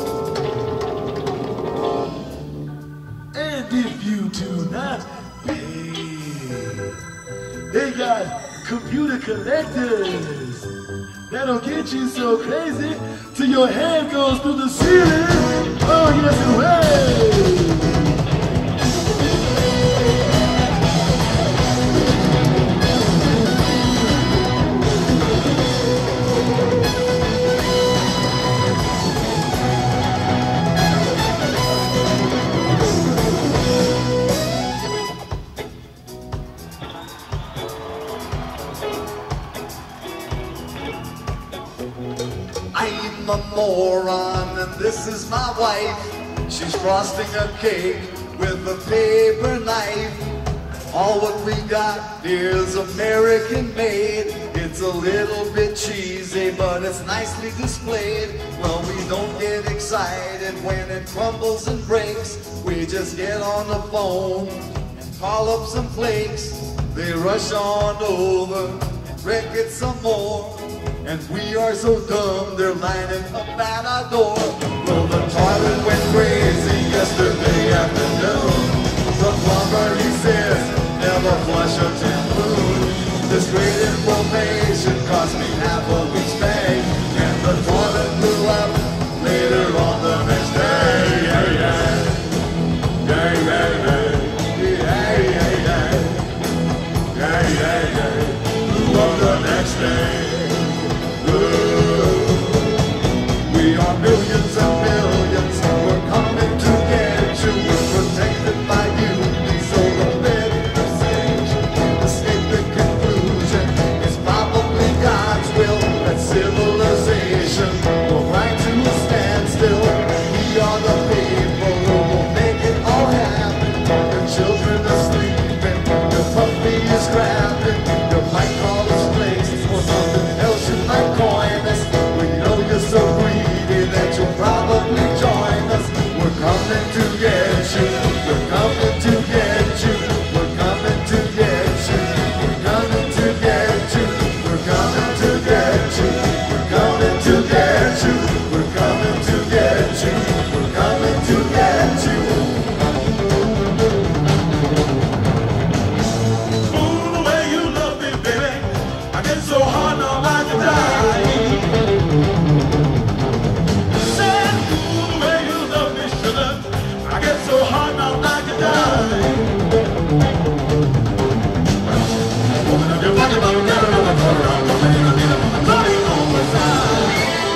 And if you do not pay, they got computer collectors that'll get you so crazy till your head goes through the ceiling. Oh, yes, and way. I'm a moron and this is my wife. She's frosting a cake with a paper knife. All what we got is American made. It's a little bit cheesy, but it's nicely displayed. Well, we don't get excited when it crumbles and breaks. We just get on the phone and call up some flakes. They rush on over and wreck it some more. And we are so dumb, they're lining up at our door. Well, the toilet went crazy yesterday afternoon. The plumber, he says, never flush a tin spoon. This great information vacation cost me half a week's pay, and the toilet blew up later on the next day. Yeah, yeah. Yeah, yeah, yeah. Yeah, yeah, yeah. Yeah, yeah, yeah. Blew up the next day. Ooh. We are millions and millions. We're coming to get you. We're protected by you. So the better sage, escape the conclusion. It's probably God's will that civilization will grind to a standstill. We are the people who will make it all happen. Your children are sleeping, your puppy is grabbing, your mic call is placed, or something else you might coin us. We know you're so greedy that you'll probably join us. We're coming to get you. We're coming to get you. We're coming to get you. We're coming to get you. We're coming to get you. We're coming to get you. We're coming to get you. We're coming to get you. Ooh, the way you love me, baby, I get so hard now I can die. Said, ooh, the way you love me, sugar, I get so hard now I can die. Open up your pocket, mama, never know what's going on. Don't let it be the woman coming on the side.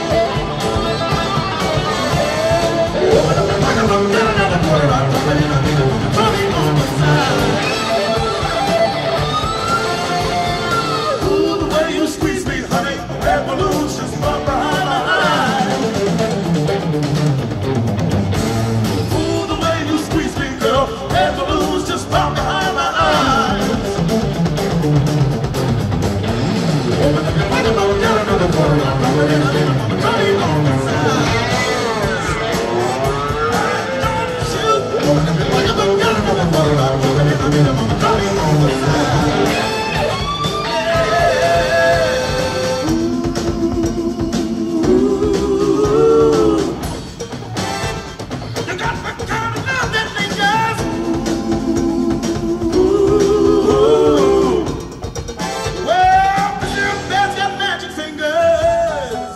Open up your pocket, mama, never know what's going on. Don't let it be the woman coming on the side. Ooh, the way you squeeze me, honey, that balloon's just pop behind my eyes. Ooh, the way you squeeze me, girl, that balloon's just pop behind my eyes. Open up your pocket, mama, get another quarter out. Don't let it be the woman coming on the side. Don't you? Open up your pocket, mama, get another quarter out. Don't let it be the woman coming on the side. You got the kind of love that lingers. Ooh. Well, you bet your magic fingers.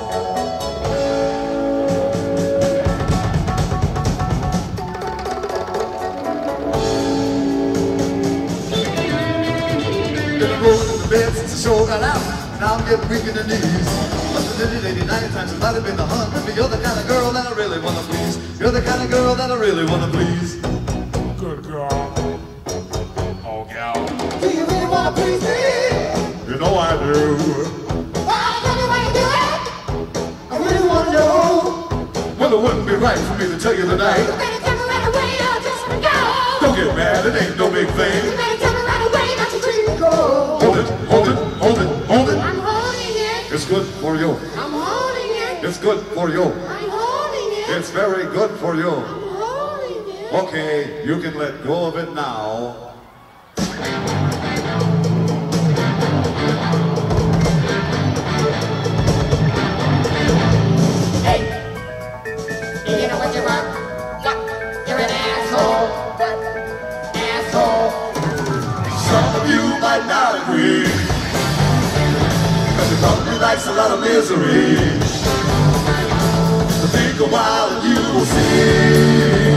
Been rolling in the bed since the show got out. Now I'm getting weak in the knees. Must have did it eighty-nine times, it might have been a hundred. But you're the kind of girl that I really wanna please. You're the kind of girl that I really wanna please. Good girl. Oh, gal. Do you really wanna please me? You know I do. Why, tell me why you do it? I really wanna know. Well, it wouldn't be right for me to tell you You tonight. better tell me right away or just let go. Don't get mad, it ain't no big You thing. better tell me right away not to please go. Hold it, hold it, hold it, hold it. I'm holding it. It's good for you. I'm holding it. It's good for you. I'm holding it. It's very good for you. I'm holding it. Okay, you can let go of it now. Hey, you know what you want? What? You're an asshole. What? Asshole. Some of you might not agree, because your company likes a lot of misery. So think a while and you will see.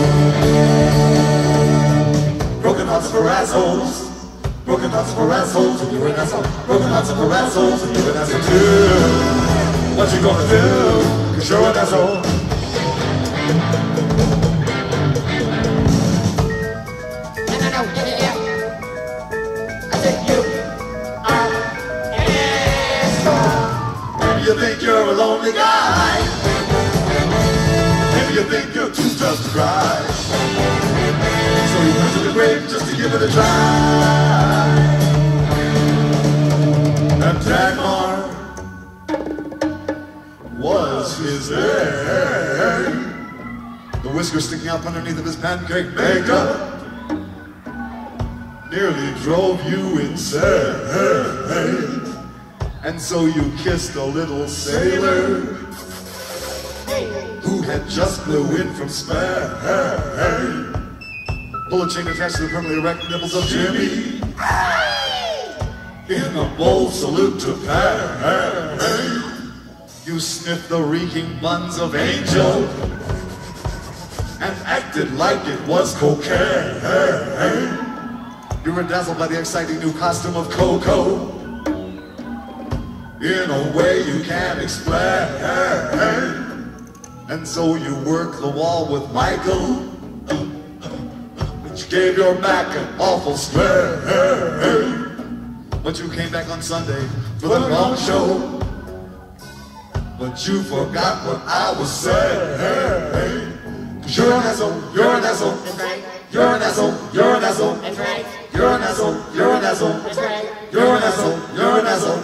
Broken hearts for assholes. Broken hearts for assholes, and you're an asshole. Broken hearts for assholes, and you're an asshole too. What you gonna do? Cause you're an asshole. No, no, no, yeah, yeah, yeah. I said you are an asshole. Maybe you think you're a lonely guy. Maybe you think you're too tough to cry. So you went to the grave just to give it a try. And Dagmar was his name. The whiskers sticking out underneath of his pancake makeup nearly drove you insane. And so you kissed a little sailor who had just flew in from Spain. Bullet chain attached to the permanently erect nipples of Jimmy. in a bold salute to pay. You sniffed the reeking buns of Angel and acted like it was cocaine. You were dazzled by the exciting new costume of Coco in a way you can't explain. And so you worked the wall with Michael, which gave your back an awful strain. But you came back on Sunday for the long show, but you forgot what I was saying. Cause you're an asshole, you're an asshole, That's right. you're an asshole, you're an asshole, That's right. you're an asshole, you're an asshole, That's right. you're an asshole, you're an asshole.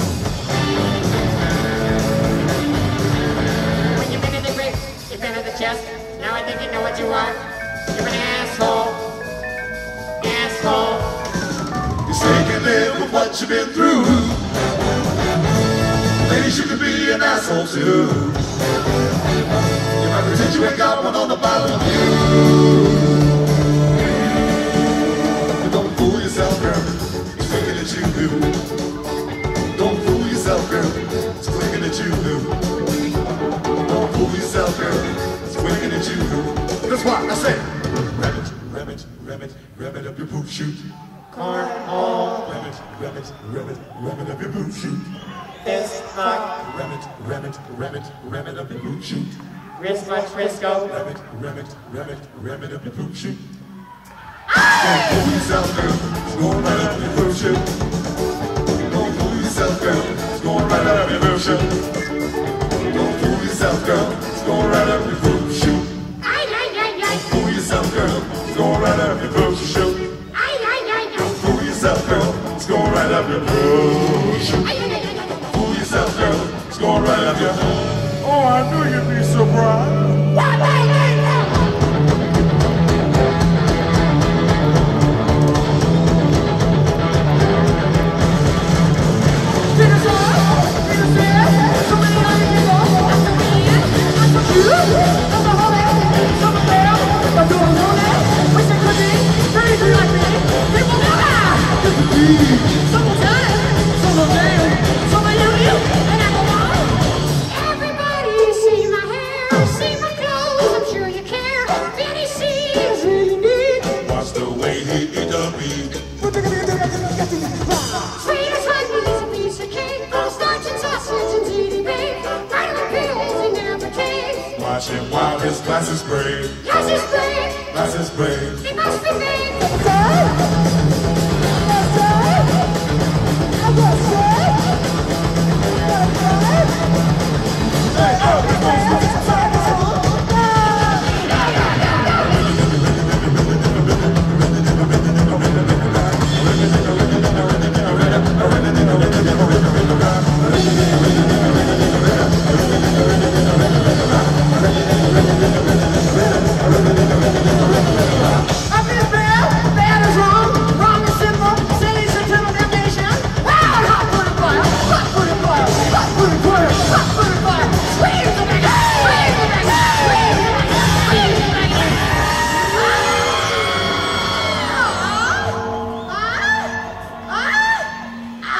When you've been in the grip, you've been in the chest. Now I think you know what you are. You're an asshole. Asshole. You say you can live with what you've been through. Ladies, you can be an asshole too. You might pretend you ain't got one on the bottom of you. But don't fool yourself, girl. It's thinking that you do. Don't fool yourself, girl. It's clicking at you do. Don't fool yourself, girl. It's winking at you do. That's why I say, rev it, rev it, rev it, rev it up your poop shoot. Cornhole. Rev it, rev it, rev it, rev it up your poop shoot. Fist fuck. Rev it, rev it, rev it, rev it up your poop shoot. Wrist much Frisco. Rev it, rev it, rev it, rev it up your poop shoot. Don't fool yourself, girl. It's going right up your poop shoot. Don't fool yourself, girl. It's going right up your poop shoot. Don't fool yourself, girl. It's going right up your poop shoot. Ay, ay, ay, ay. Don't fool yourself, girl. It's going right up your poop shoot. Ay, ay, ay, ay. Don't fool yourself, girl. It's going right up your poop shoot. Ay, ay, ay, ay, ay. Fool yourself, girl. It's going right up your. Oh, I knew you'd be surprised. Ay, ay, ay, ay. Everybody see my hair, see my clothes, I'm sure you care. Vinny C is really neat. Watch the way he eat the meat. Sweet as honey is a piece of cake, full of starch and sausage and ziti bake. Vitamin pills he never takes. Watch him while his glasses break. Yes, he's great, Glasses break. he must be made. I've been bad, bad is wrong, wrong is simple, silly is eternal damnation. Wild hot foot and fire, hot foot and fire, hot foot and fire, hot foot and fire. Squeeze the back, squeeze the back, squeeze the back, squeeze the back. Ah, ah, ah,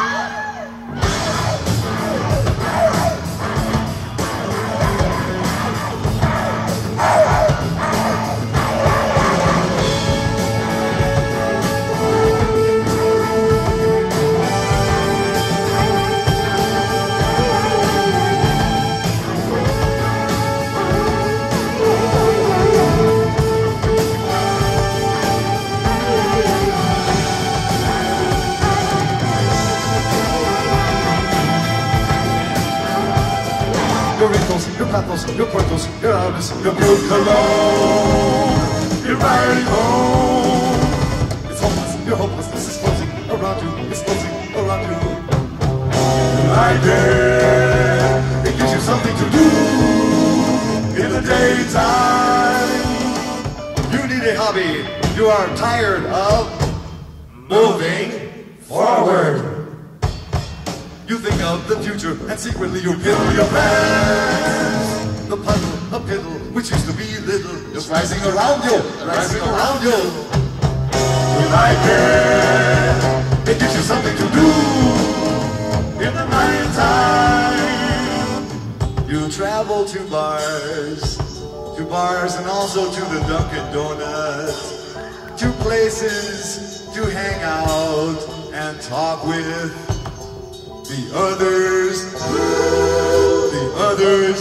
Your wrinkles, your pathos, your portals, your arms, your good cologne. You're riding home. It's hopeless, you're hopeless. This is closing around you. It's closing around you. You like it. It gives you something to do in the daytime. You need a hobby. You are tired of moving forward. You think of the future and secretly you piddle your pants. The puddle, a piddle, which used to be little, just rising around you, rising around you. You like it, It gives you something to do in the night time. You travel to bars, to bars and also to the Dunkin' Donuts, to places to hang out and talk with the others, the others,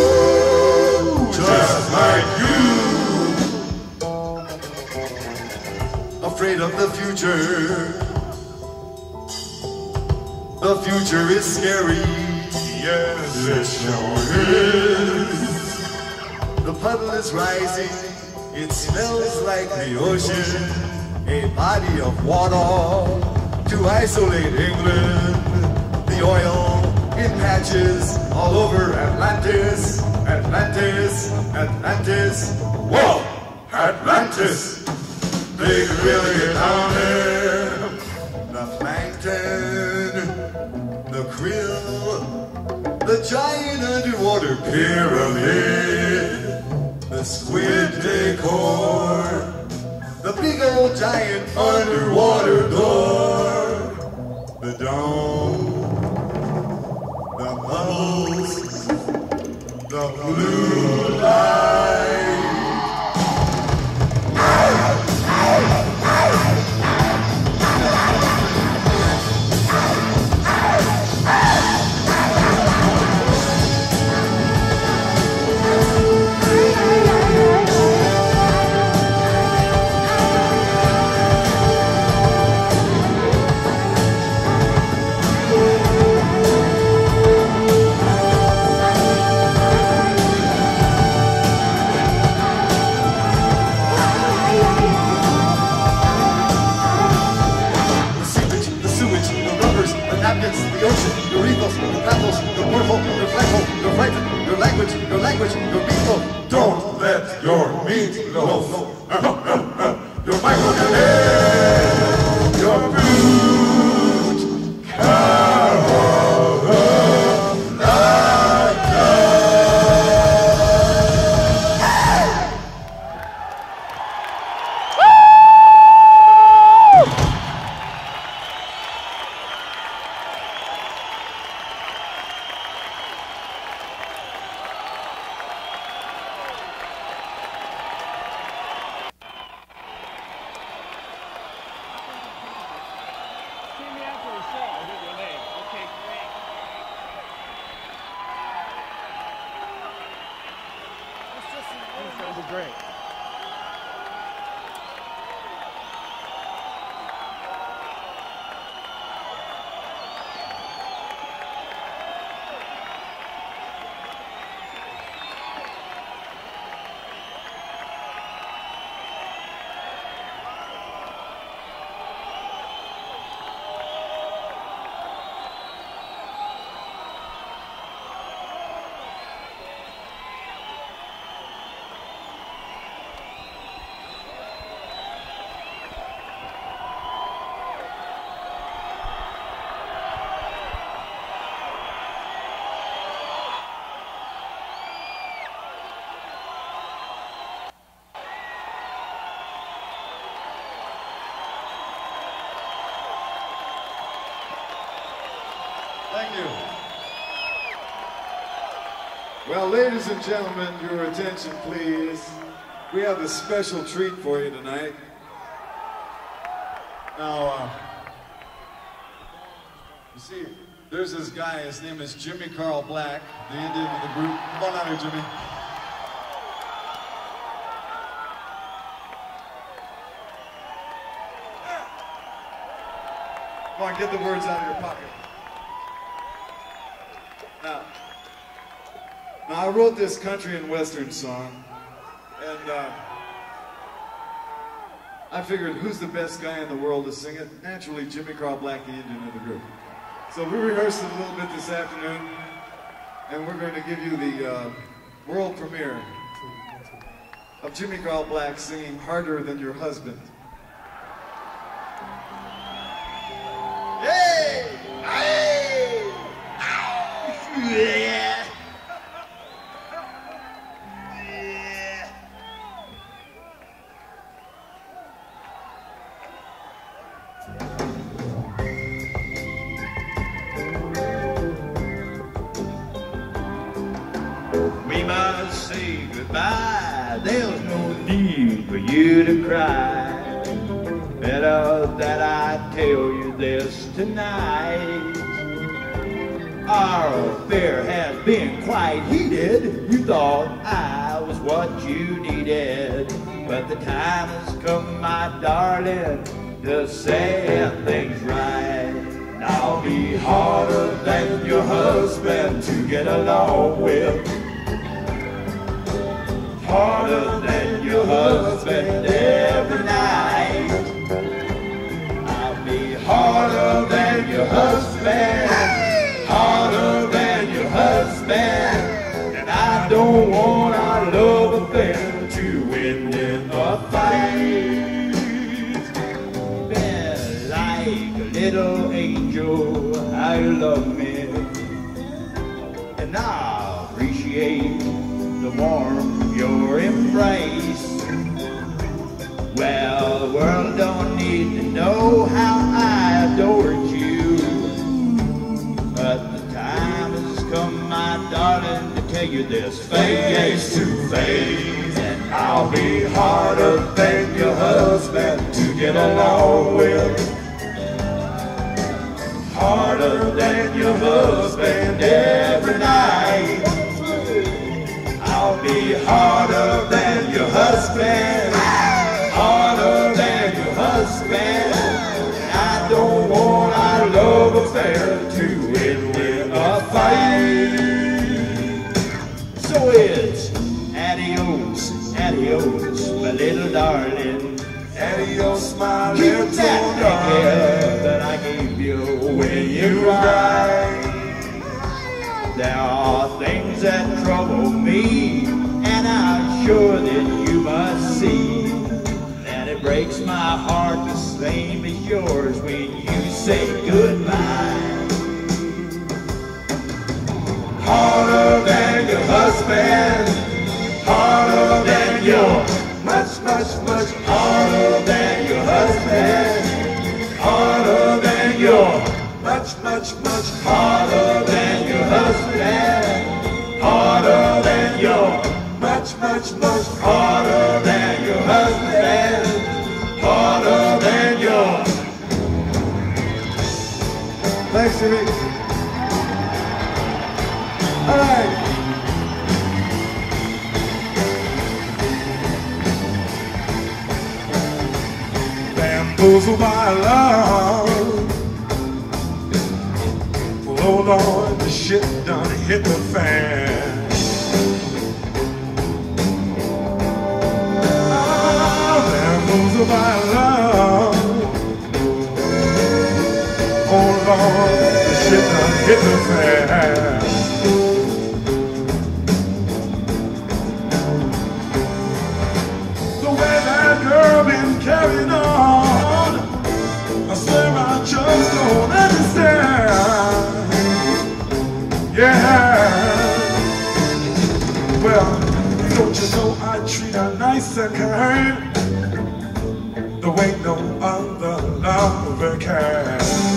just like you. Afraid of the future. The future is scary. Yes, it sure is. The puddle is rising. It smells like the ocean. A body of water to isolate England. The oil in patches all over Atlantis. Atlantis, Atlantis. Whoa, Atlantis. They can really get down there. The plankton, the krill, the giant underwater pyramid, the squid decor, the big old giant underwater door, the dome, the bubbles, the blue light. The ocean, your ethos, your pathos, your purple, your flagpole, your flight, your language, your language, your meatloaf. Don't let your meatloaf, your microwave, your fruit, Great. Thank you. Well, ladies and gentlemen, your attention, please. We have a special treat for you tonight. Now, uh, you see, there's this guy, his name is Jimmy Carl Black, the Indian of the group. Come on out here, Jimmy. Come on, get the words out of your pocket. Now, now I wrote this country and western song, and uh, I figured who's the best guy in the world to sing it? Naturally, Jimmy Carl Black, the Indian of the group. So we rehearsed it a little bit this afternoon, and we're going to give you the uh, world premiere of Jimmy Carl Black singing Harder Than Your Husband. Hey! Hey! Yeah! Yeah! We must say goodbye. There's no need for you to cry. Better that I tell you this tonight. Our affair has been quite heated. You thought I was what you needed, but the time has come, my darling, to set things right. And I'll be harder than your husband to get along with, harder than your husband every night. I'll be harder than your husband, harder than your husband, and I don't want our love affair to end in a fight. Been like a little angel, how you love me, and I appreciate the warmth of your embrace. Well, the world don't need to know how I adored you, but the time has come, my darling, to tell you this face to face. And I'll be harder than your husband to get along with, harder than your husband every night. I'll be harder than your husband, harder than your husband. I don't want our love affair to end in a fight. So it's adios, adios, my little darling. Adios, my little darling, that I gave you when you cried. There are things that trouble me, and I'm sure that you must see that it breaks my heart the same as yours when you say goodbye. Harder than your husband, harder than your, much, much, much harder than your husband, harder than your, much, much, much harder than your husband, harder than your, much, much, much harder than your husband, harder than your. Thanks, Jimmy. All right. Bamboozled by love. Oh Lord, the shit done hit the fan. Ah, bamboozled by love. Oh Lord, the shit done hit the fan. The way that girl been carrying on, I swear I just don't understand. Yeah. Well, don't you know I treat her nice and kind, the way no other lover can.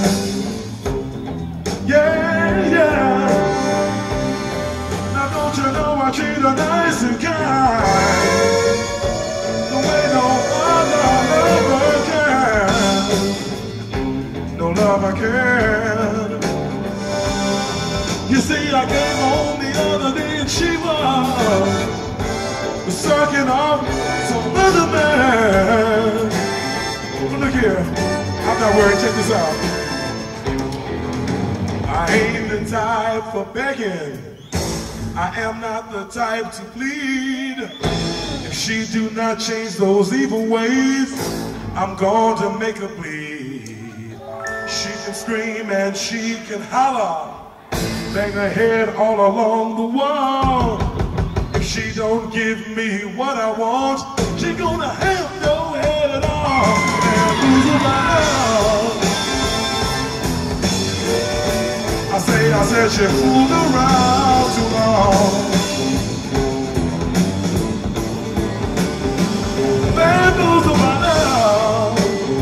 Yeah, yeah. Now don't you know I treat her nice and kind, the way no other lover can. No lover can. You see, I came home the other day and she was, was sucking off some other man. But look here, I'm not worried, check this out. I ain't the type for begging, I am not the type to plead. If she do not change those evil ways, I'm going to make her bleed. She can scream and she can holler, bang her head all along the wall. If she don't give me what I want, she gonna have no head at all. And who's around? I say, I said she fooled around too long. Bamboozled by love.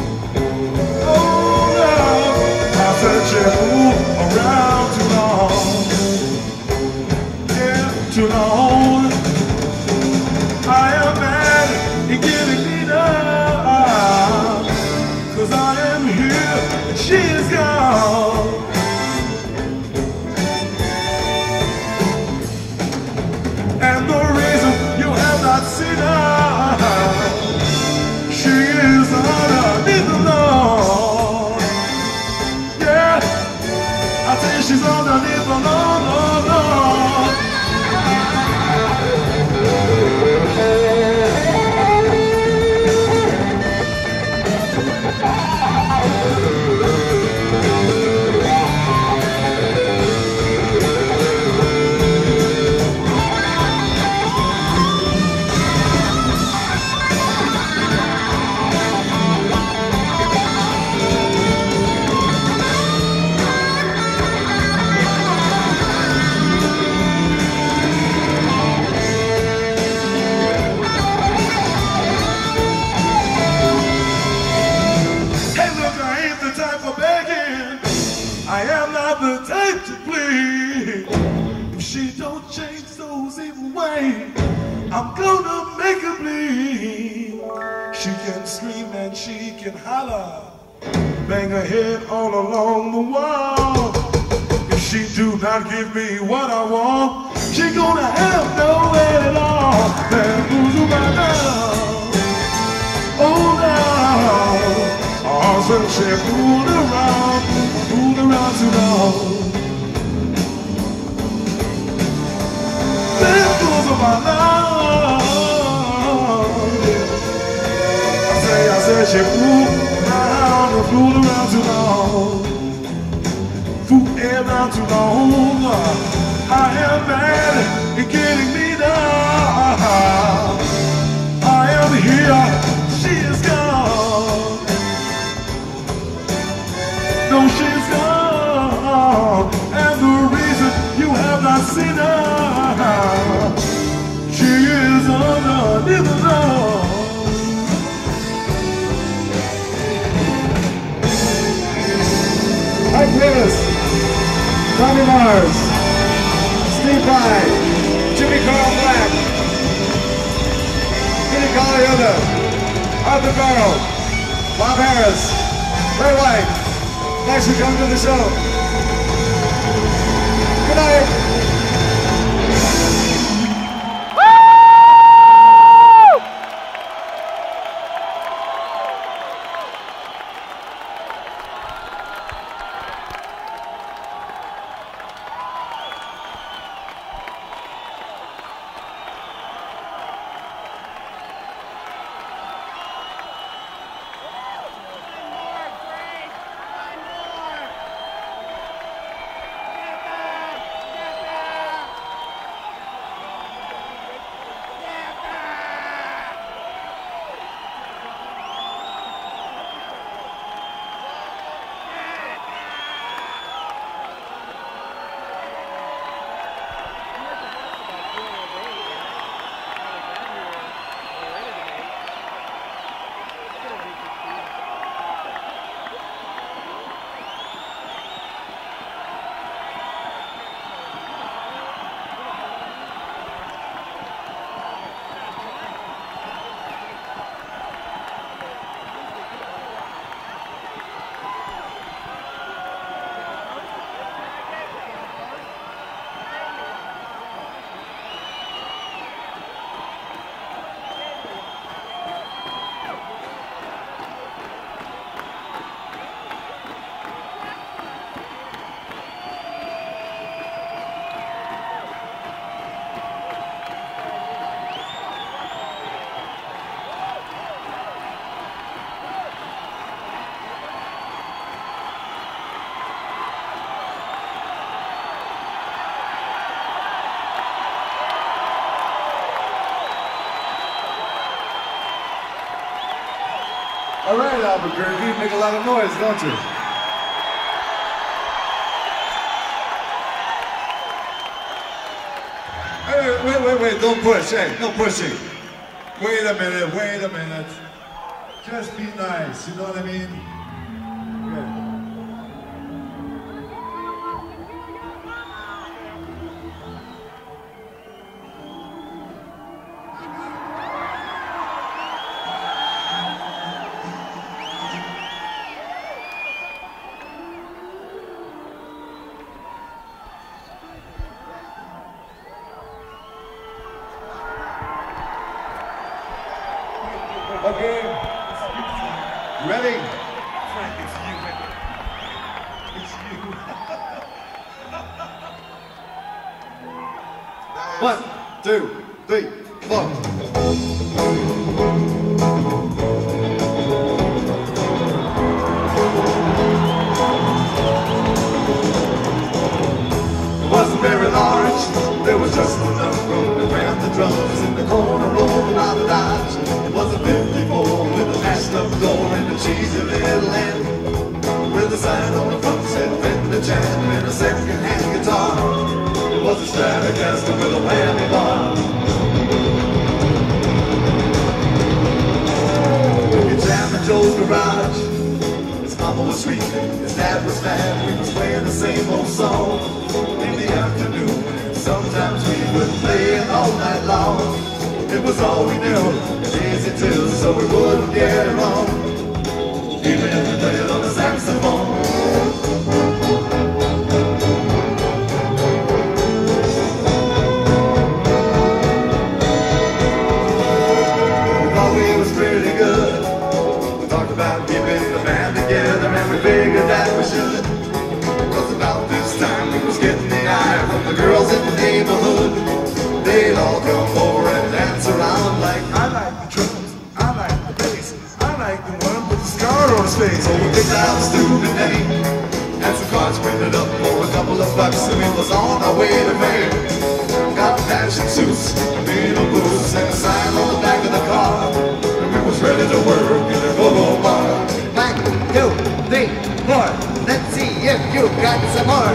Oh love, I said she fooled around too long. Yeah, too long. she's underneath the law, law, law. I am not the type to plead. If she don't change those evil ways, I'm gonna make her bleed. She can scream and she can holler, bang her head all along the wall. If she do not give me what I want, she gonna have no way at all. Bamboozle by now, oh now. Also she fooled around, fooled around too long. Bamboozle by now. I say, I say she fooled around and fooled around too long. Fooled around too long. I am bad at getting me down. I am here, she is gone. No, she's gone, and the reason you have not seen her, she is underneath the law. Mike Davis, Tommy Mars, Steve Vai, Jimmy Carl Black, Kenny Colaiuta, Arthur Barrow, Bob Harris, Ray White. Thanks for coming to the show. Good night. All right, Albuquerque, you make a lot of noise, don't you? Hey, wait, wait, wait, don't push, hey, no pushing. Wait a minute, wait a minute. Just be nice, you know what I mean? Good. Okay. Ready? One, two, three, four. It wasn't very large, there was just enough room to cram the drums in the corner room out of Dodge. It was a fifty-four with a national door and a cheesy little end, with a sign on the front said Fender Jam and a second-hand guitar. It was a Stratocaster with a whammy bar. You jammed in Joe's garage. His mama was sweet, his dad was mad. We was playing the same old song in the afternoon. Sometimes we would play it all night long. It was all we knew, and easy too, so we wouldn't get it wrong. Even if we played on the saxophone. We thought we was pretty good. We talked about keeping the band together, and we figured that we should. Cause about this time we was getting the eye from the girls in the neighborhood. They'd all come over and dance around like, I like the drums, I like the bass, I like the one with the scar on his face. So we picked out a stupid name and some cards printed up for a couple of bucks, and we was on our way to fame. Got fashion suits, Beatle boots, and a sign on the back of the car, and we was ready to work in a go-go bar. One, two, three, four. Let's see if you got some more.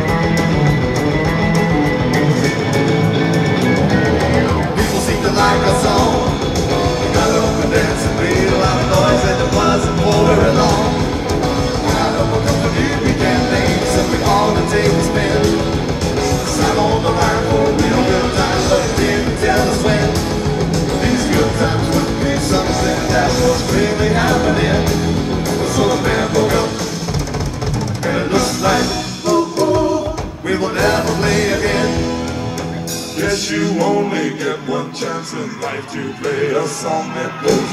People seem to like our song. We got up and danced and made a lot of noise, and it wasn't for very long. We got up a company, began names, and we all the tables spin. Sat on the line for a real good time, but it didn't tell us when. These good times would be something that was really happening. So the band broke up, and it looks like, oh, oh, we will never play again. Guess you only get one chance in life to play a song that goes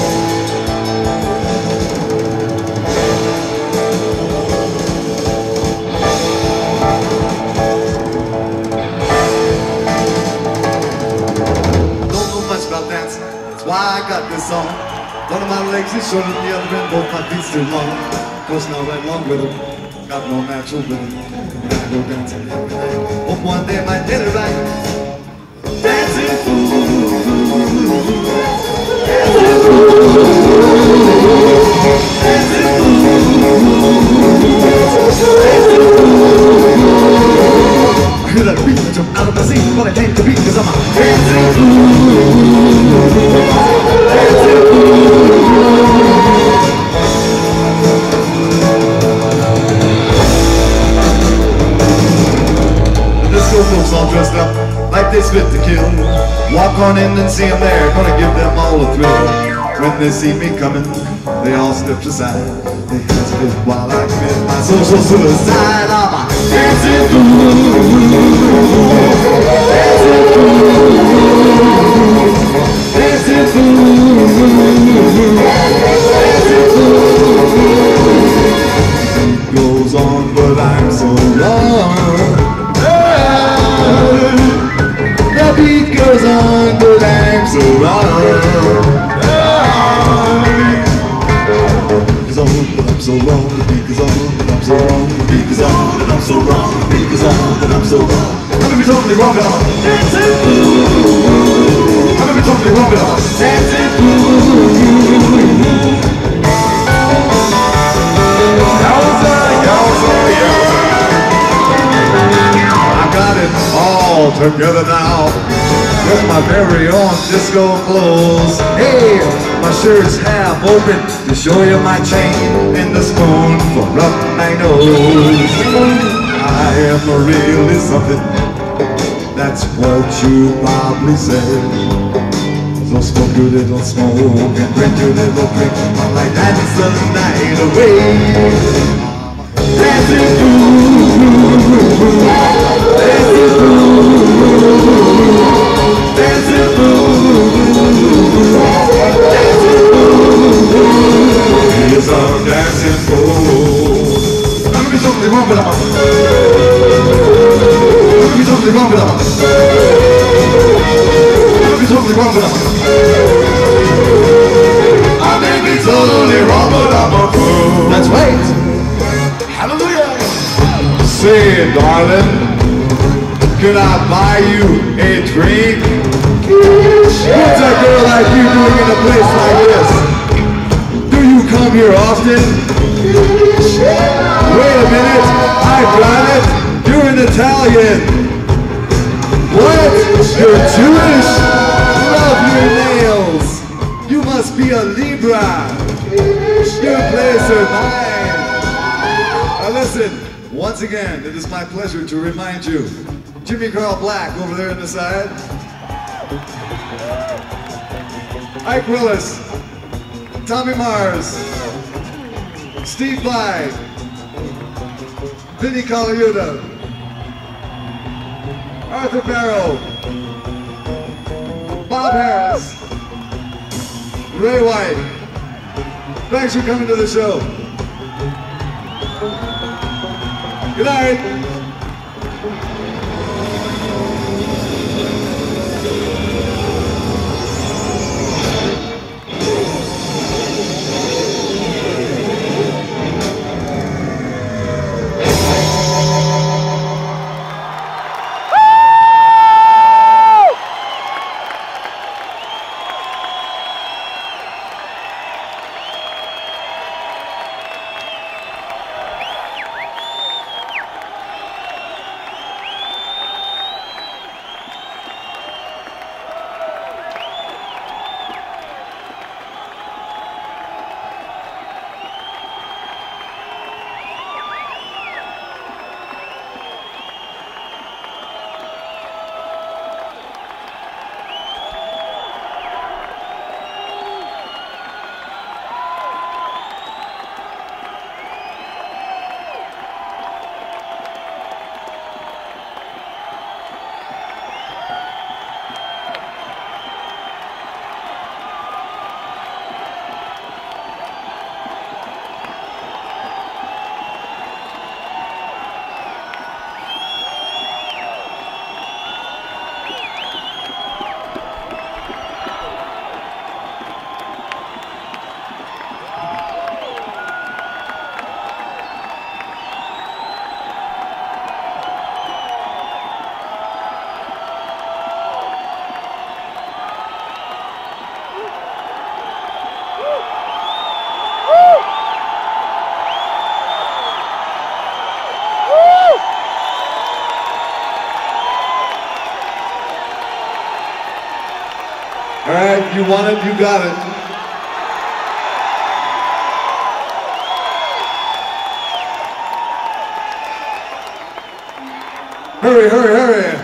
Don't know much about dancing, that's why I got this song. One of my legs is shorter than the other, and both my feet still long. Of course, now right along with them, got no natural rhythm. And I go dancing every night. Hope one day I might get it right. Dancing fool, dancing fool, dancing fool, dancing fool. I hear that beat jump out of my seat, but I came to beat 'cause I'm a dancing fool, dancing fool. The disco folks all dressed up like they spit to kill. Walk on in and see them there, gonna give them all a thrill. When they see me coming, they all step aside. They hesitate while I commit my social suicide. I'm a dancing fool, dancing fool, dancing fool, dancing fool. It goes on, but I'm so lost. The beat goes on, but I'm so wrong. Goes on, but I'm so wrong. The beat goes on, but I'm so wrong. The beat goes on, but I'm so wrong. The beat goes on, but I'm so wrong. I'm gonna be totally wrong, but I'm dancing fool. I'm gonna be totally wrong, but I'm dancing fool. Yowza, yowza, yowza. I got it all together now, with my very own disco clothes. Hey, my shirt's half open to show you my chain, and the spoon for up my nose. I am really something, that's what you probably said. So smoke your little smoke and drink your little drink, like that's the night away. Dancing fool, dancing fool, dancing fool, dancing fool. Yes, I'm dancing fool. I'm gonna be totally wrong, but I'm I'm gonna be totally wrong, but I'm the grumbler. I may be totally wrong, but I'm a fool. That's right. Hallelujah. Say, darling, can I buy you a drink? What's a girl like you doing in a place like this? Do you come here often? Wait a minute, I got it. You're an Italian. What? You're Jewish? Love your nails. You must be a Libra. Your place or mine. Now listen, once again, it is my pleasure to remind you, Jimmy Carl Black over there on the side. Ike Willis, Tommy Mars, Steve Blythe, Vinnie Colaiuta, Arthur Barrow, Bob Harris, Ray White. Thanks for coming to the show. Good night. All right, you want it, you got it. Hurry, hurry, hurry.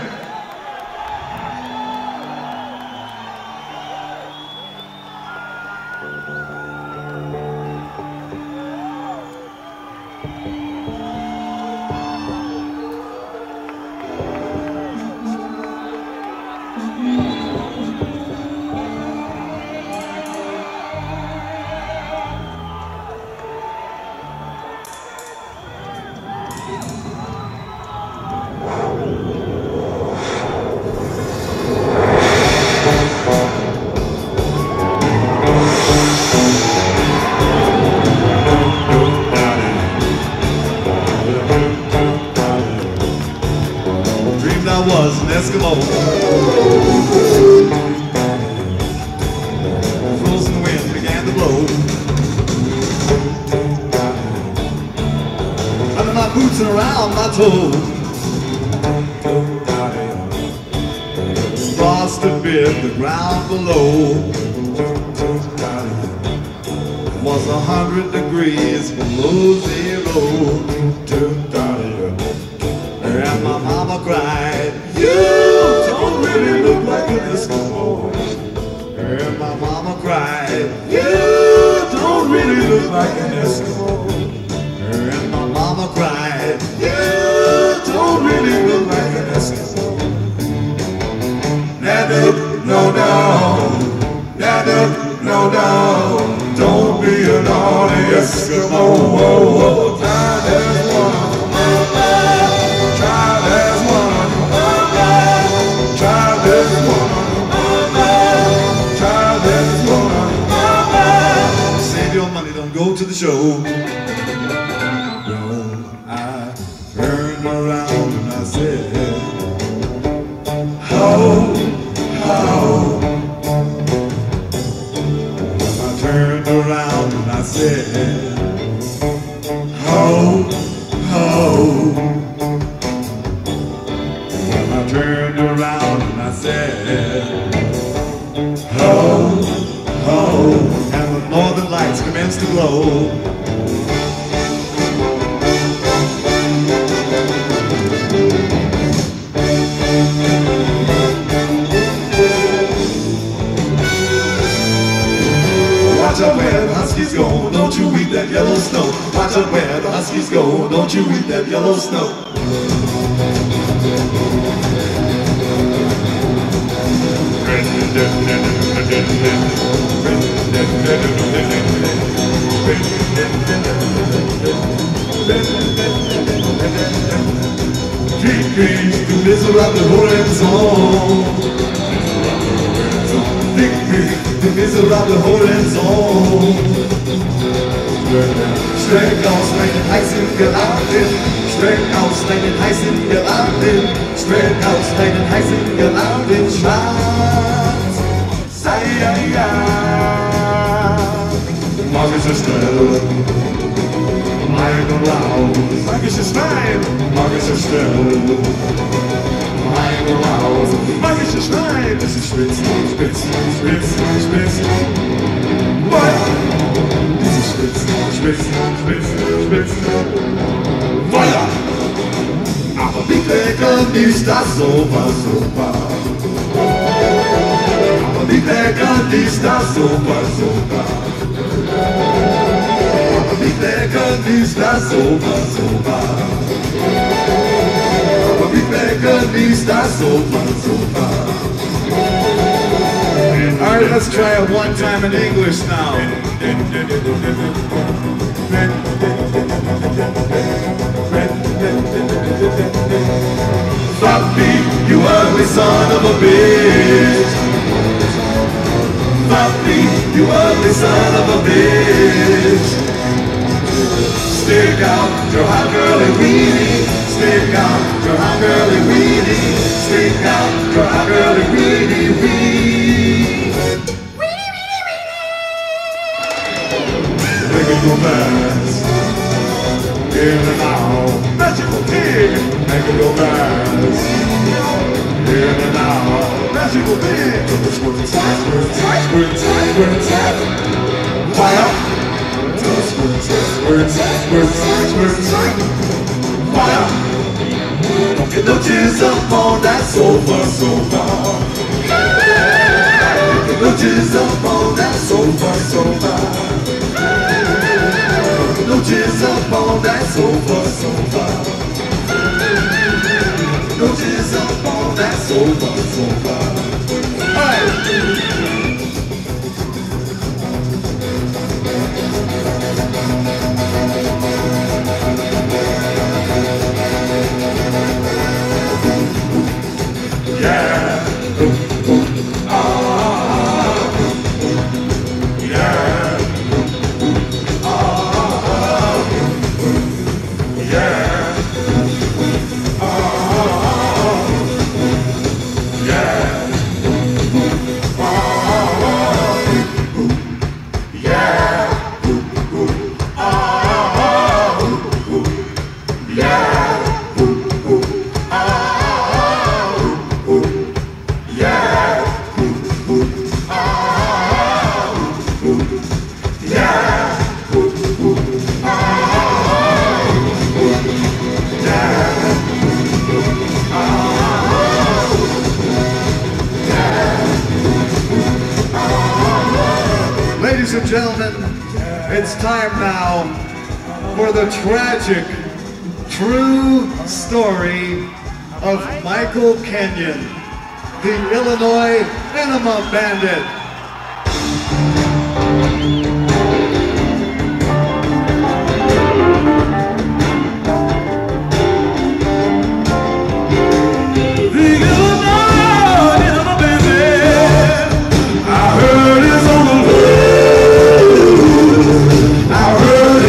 Was an Eskimo. Frozen wind began to blow. Under my boots and around my toes. Frost had bit the ground below. Was a hundred degrees below zero. And my mama cried, "You don't really look like an Eskimo." And my mama cried, "You don't really look like an Eskimo." And my mama cried, "You don't really look like an Eskimo." Never, no, no, never, no, no, don't be an naughty Eskimo. Oh, oh, time there's one. Try there's one. show. Well, I turned around and I said, ho, ho. I turned around and I said, ho, ho. Well, I turned around and I said, ho, ho. And the northern lights commenced to glow. Watch out where the huskies go, don't you eat that yellow snow. Watch out where the huskies go, don't you eat that yellow snow. Trees, trees, to miserable horizon. The miserable Horizon. Streck aus meinen heißen Geraden, streck aus deinen heißen Geraden, streck aus deinen heißen Geraden, schwarz. Sei ja, ja. Magische Stelle, mein Raum, magisches Schwein, magische Stelle. Mein Raum, magisches Schwein, es ist spitz, spitz, spitz, spitz. Feuer, es ist spitz, spitz, spitz, spitz. Feuer, aber wie lecker ist das super, super. Aber wie lecker ist das super, super. Aber wie lecker ist das super, super. Wie lecker ist das super, super. All right, let's try it one time in English now. Floppy, you ugly son of a bitch. Floppy, you ugly son of a bitch. Stick out your hot girly weenie. Stick out your hot girly weenie. Stick out your hot girly weenie wee. Weenie, weenie, weenie. Make it go fast. In and out. Magical pig. Make it go fast. In and out. Magical pig. Squirt, squirt, squirt, squirt, squirt. Fire. Squirt, squirt, squirt, squirt, squirt. Fire. Don't get no tears up on that sofa, sofa. Don't get no tears up on that sofa, sofa. Don't get no tears up on that sofa, sofa. No tears up on that sofa, sofa. Hey! Yeah. Ah. Yeah. Ah. Yeah. Ah. Yeah. Ladies and gentlemen, it's time now for the tragic, true story of Michael Kenyon, the Illinois Enema Bandit. I heard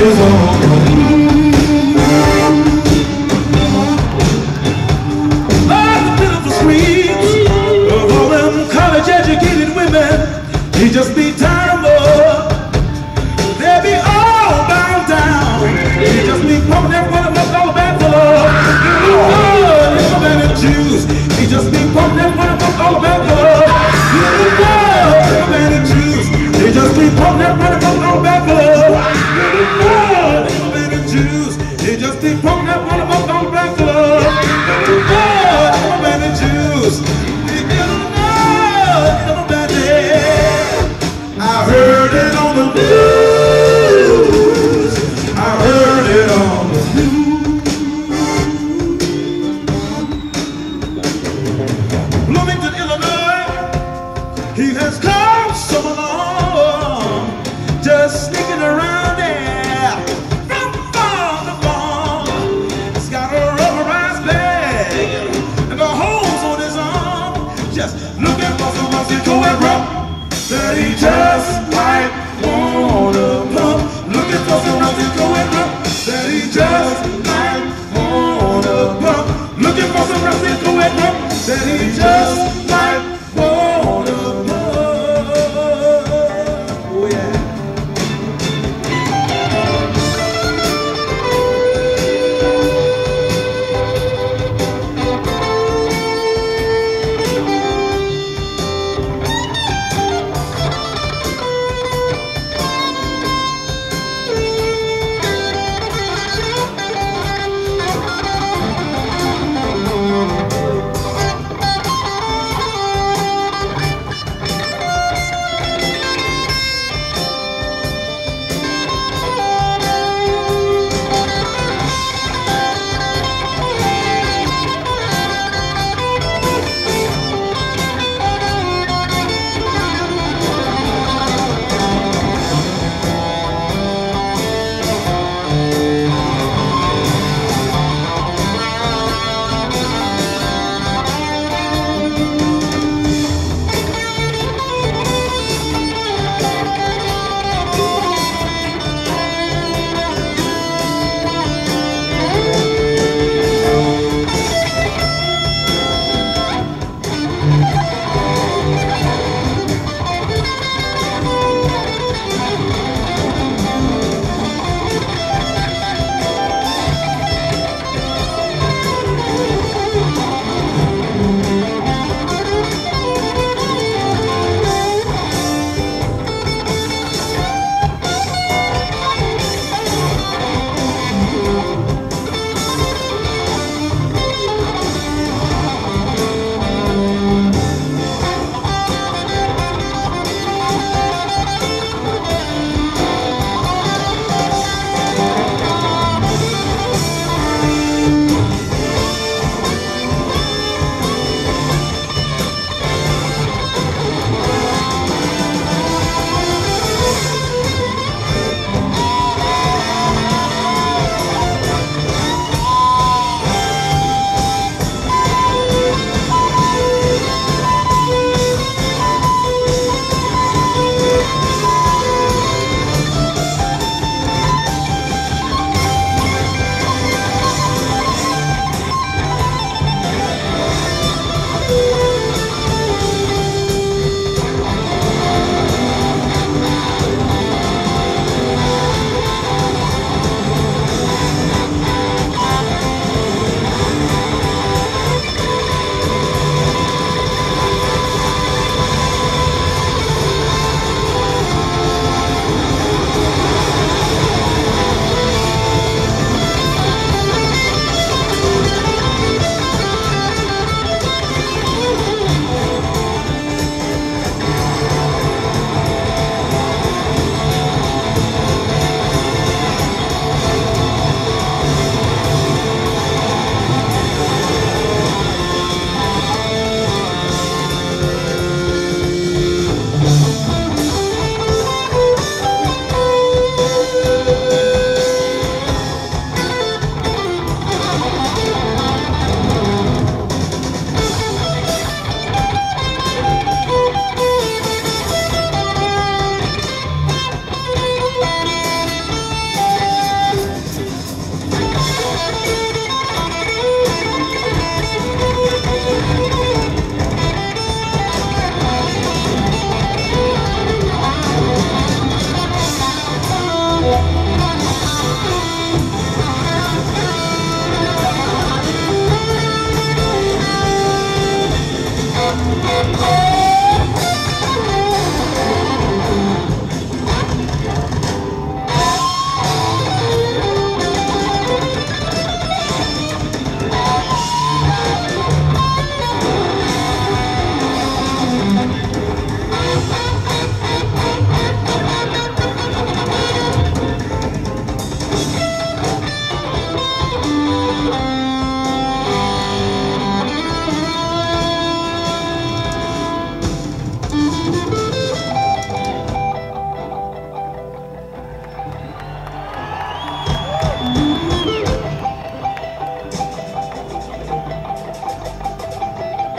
he just be tired of love. They be all bound down. He just be pumping everyone up all about the love. Oh, little man and Jews. He just be pumping everyone up all about the love. Little man and Jews. He just be pumping everyone up all about the love. Little man and Jews. He just be pumping everyone up all about the love. Little man and Jews. I heard it on the news. I heard it on the news. Bloomington, Illinois, he has come so long, just sneaking around there from farm to farm. He's got a rubberized bag and the holes on his arm, just looking for some Mexico and rum that he just might wanna pump. Looking for some Mexico and rum that he just might wanna pump. Looking for some Mexico and rum that he just might wanna pump. Oh yeah.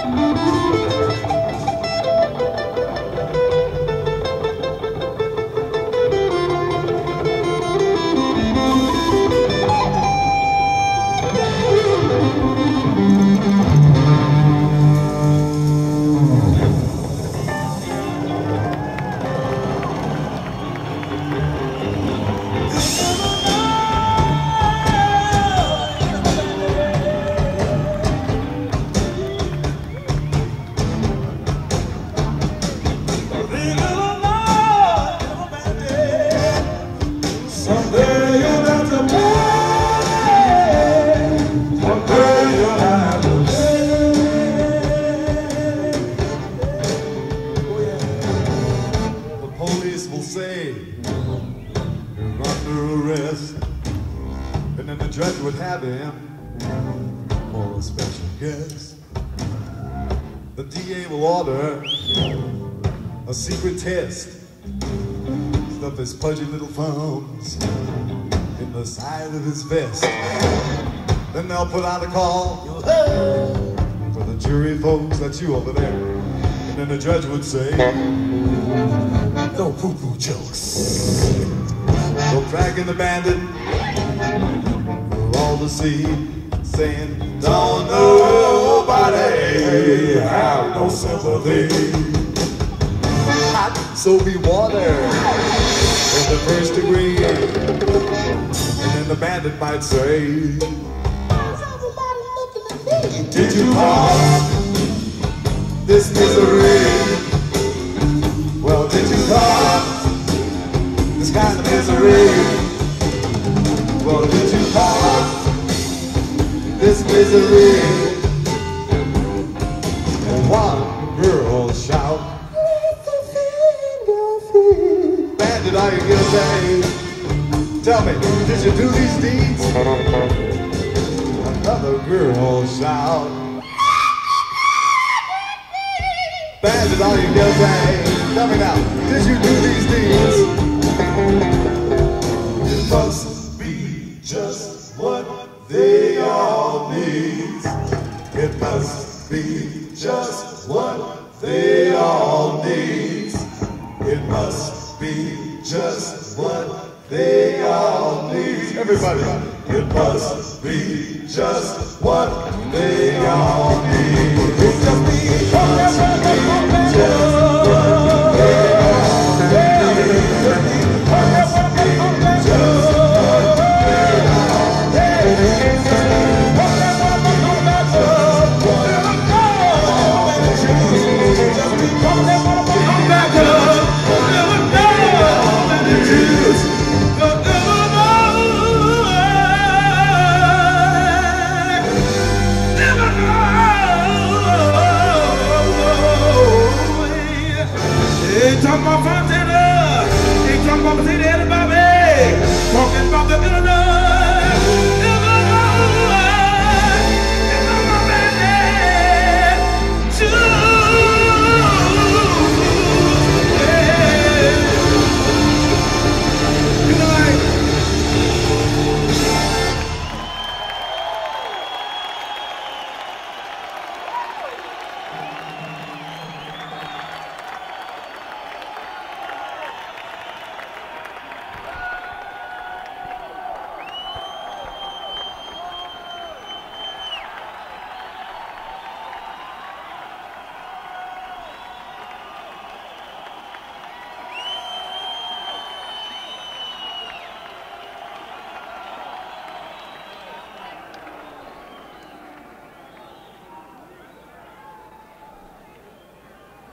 Judge would have him for a special guest. The D A will order a secret test. Stuff his pudgy little thumbs in the side of his vest. Then they'll put out a call for the jury folks, that's you over there. And then the judge would say, no poo-poo jokes. Go dragging the bandit all to see, saying, don't nobody have no sympathy. Hot soapy water in the first degree. And then the bandit might say, did you cause this misery? Well, did you cause this kind of misery? Well, did you cause this misery? And one girl shout, bandit, are you guilty? Tell me, did you do these deeds? Another girl shout, bandit, are you guilty? Tell me now, did you do these deeds? It must just what they all need. It must be just what they all need. It must be just what they all need. Everybody, it must be just what they all need. It must be just what they all It's on my front.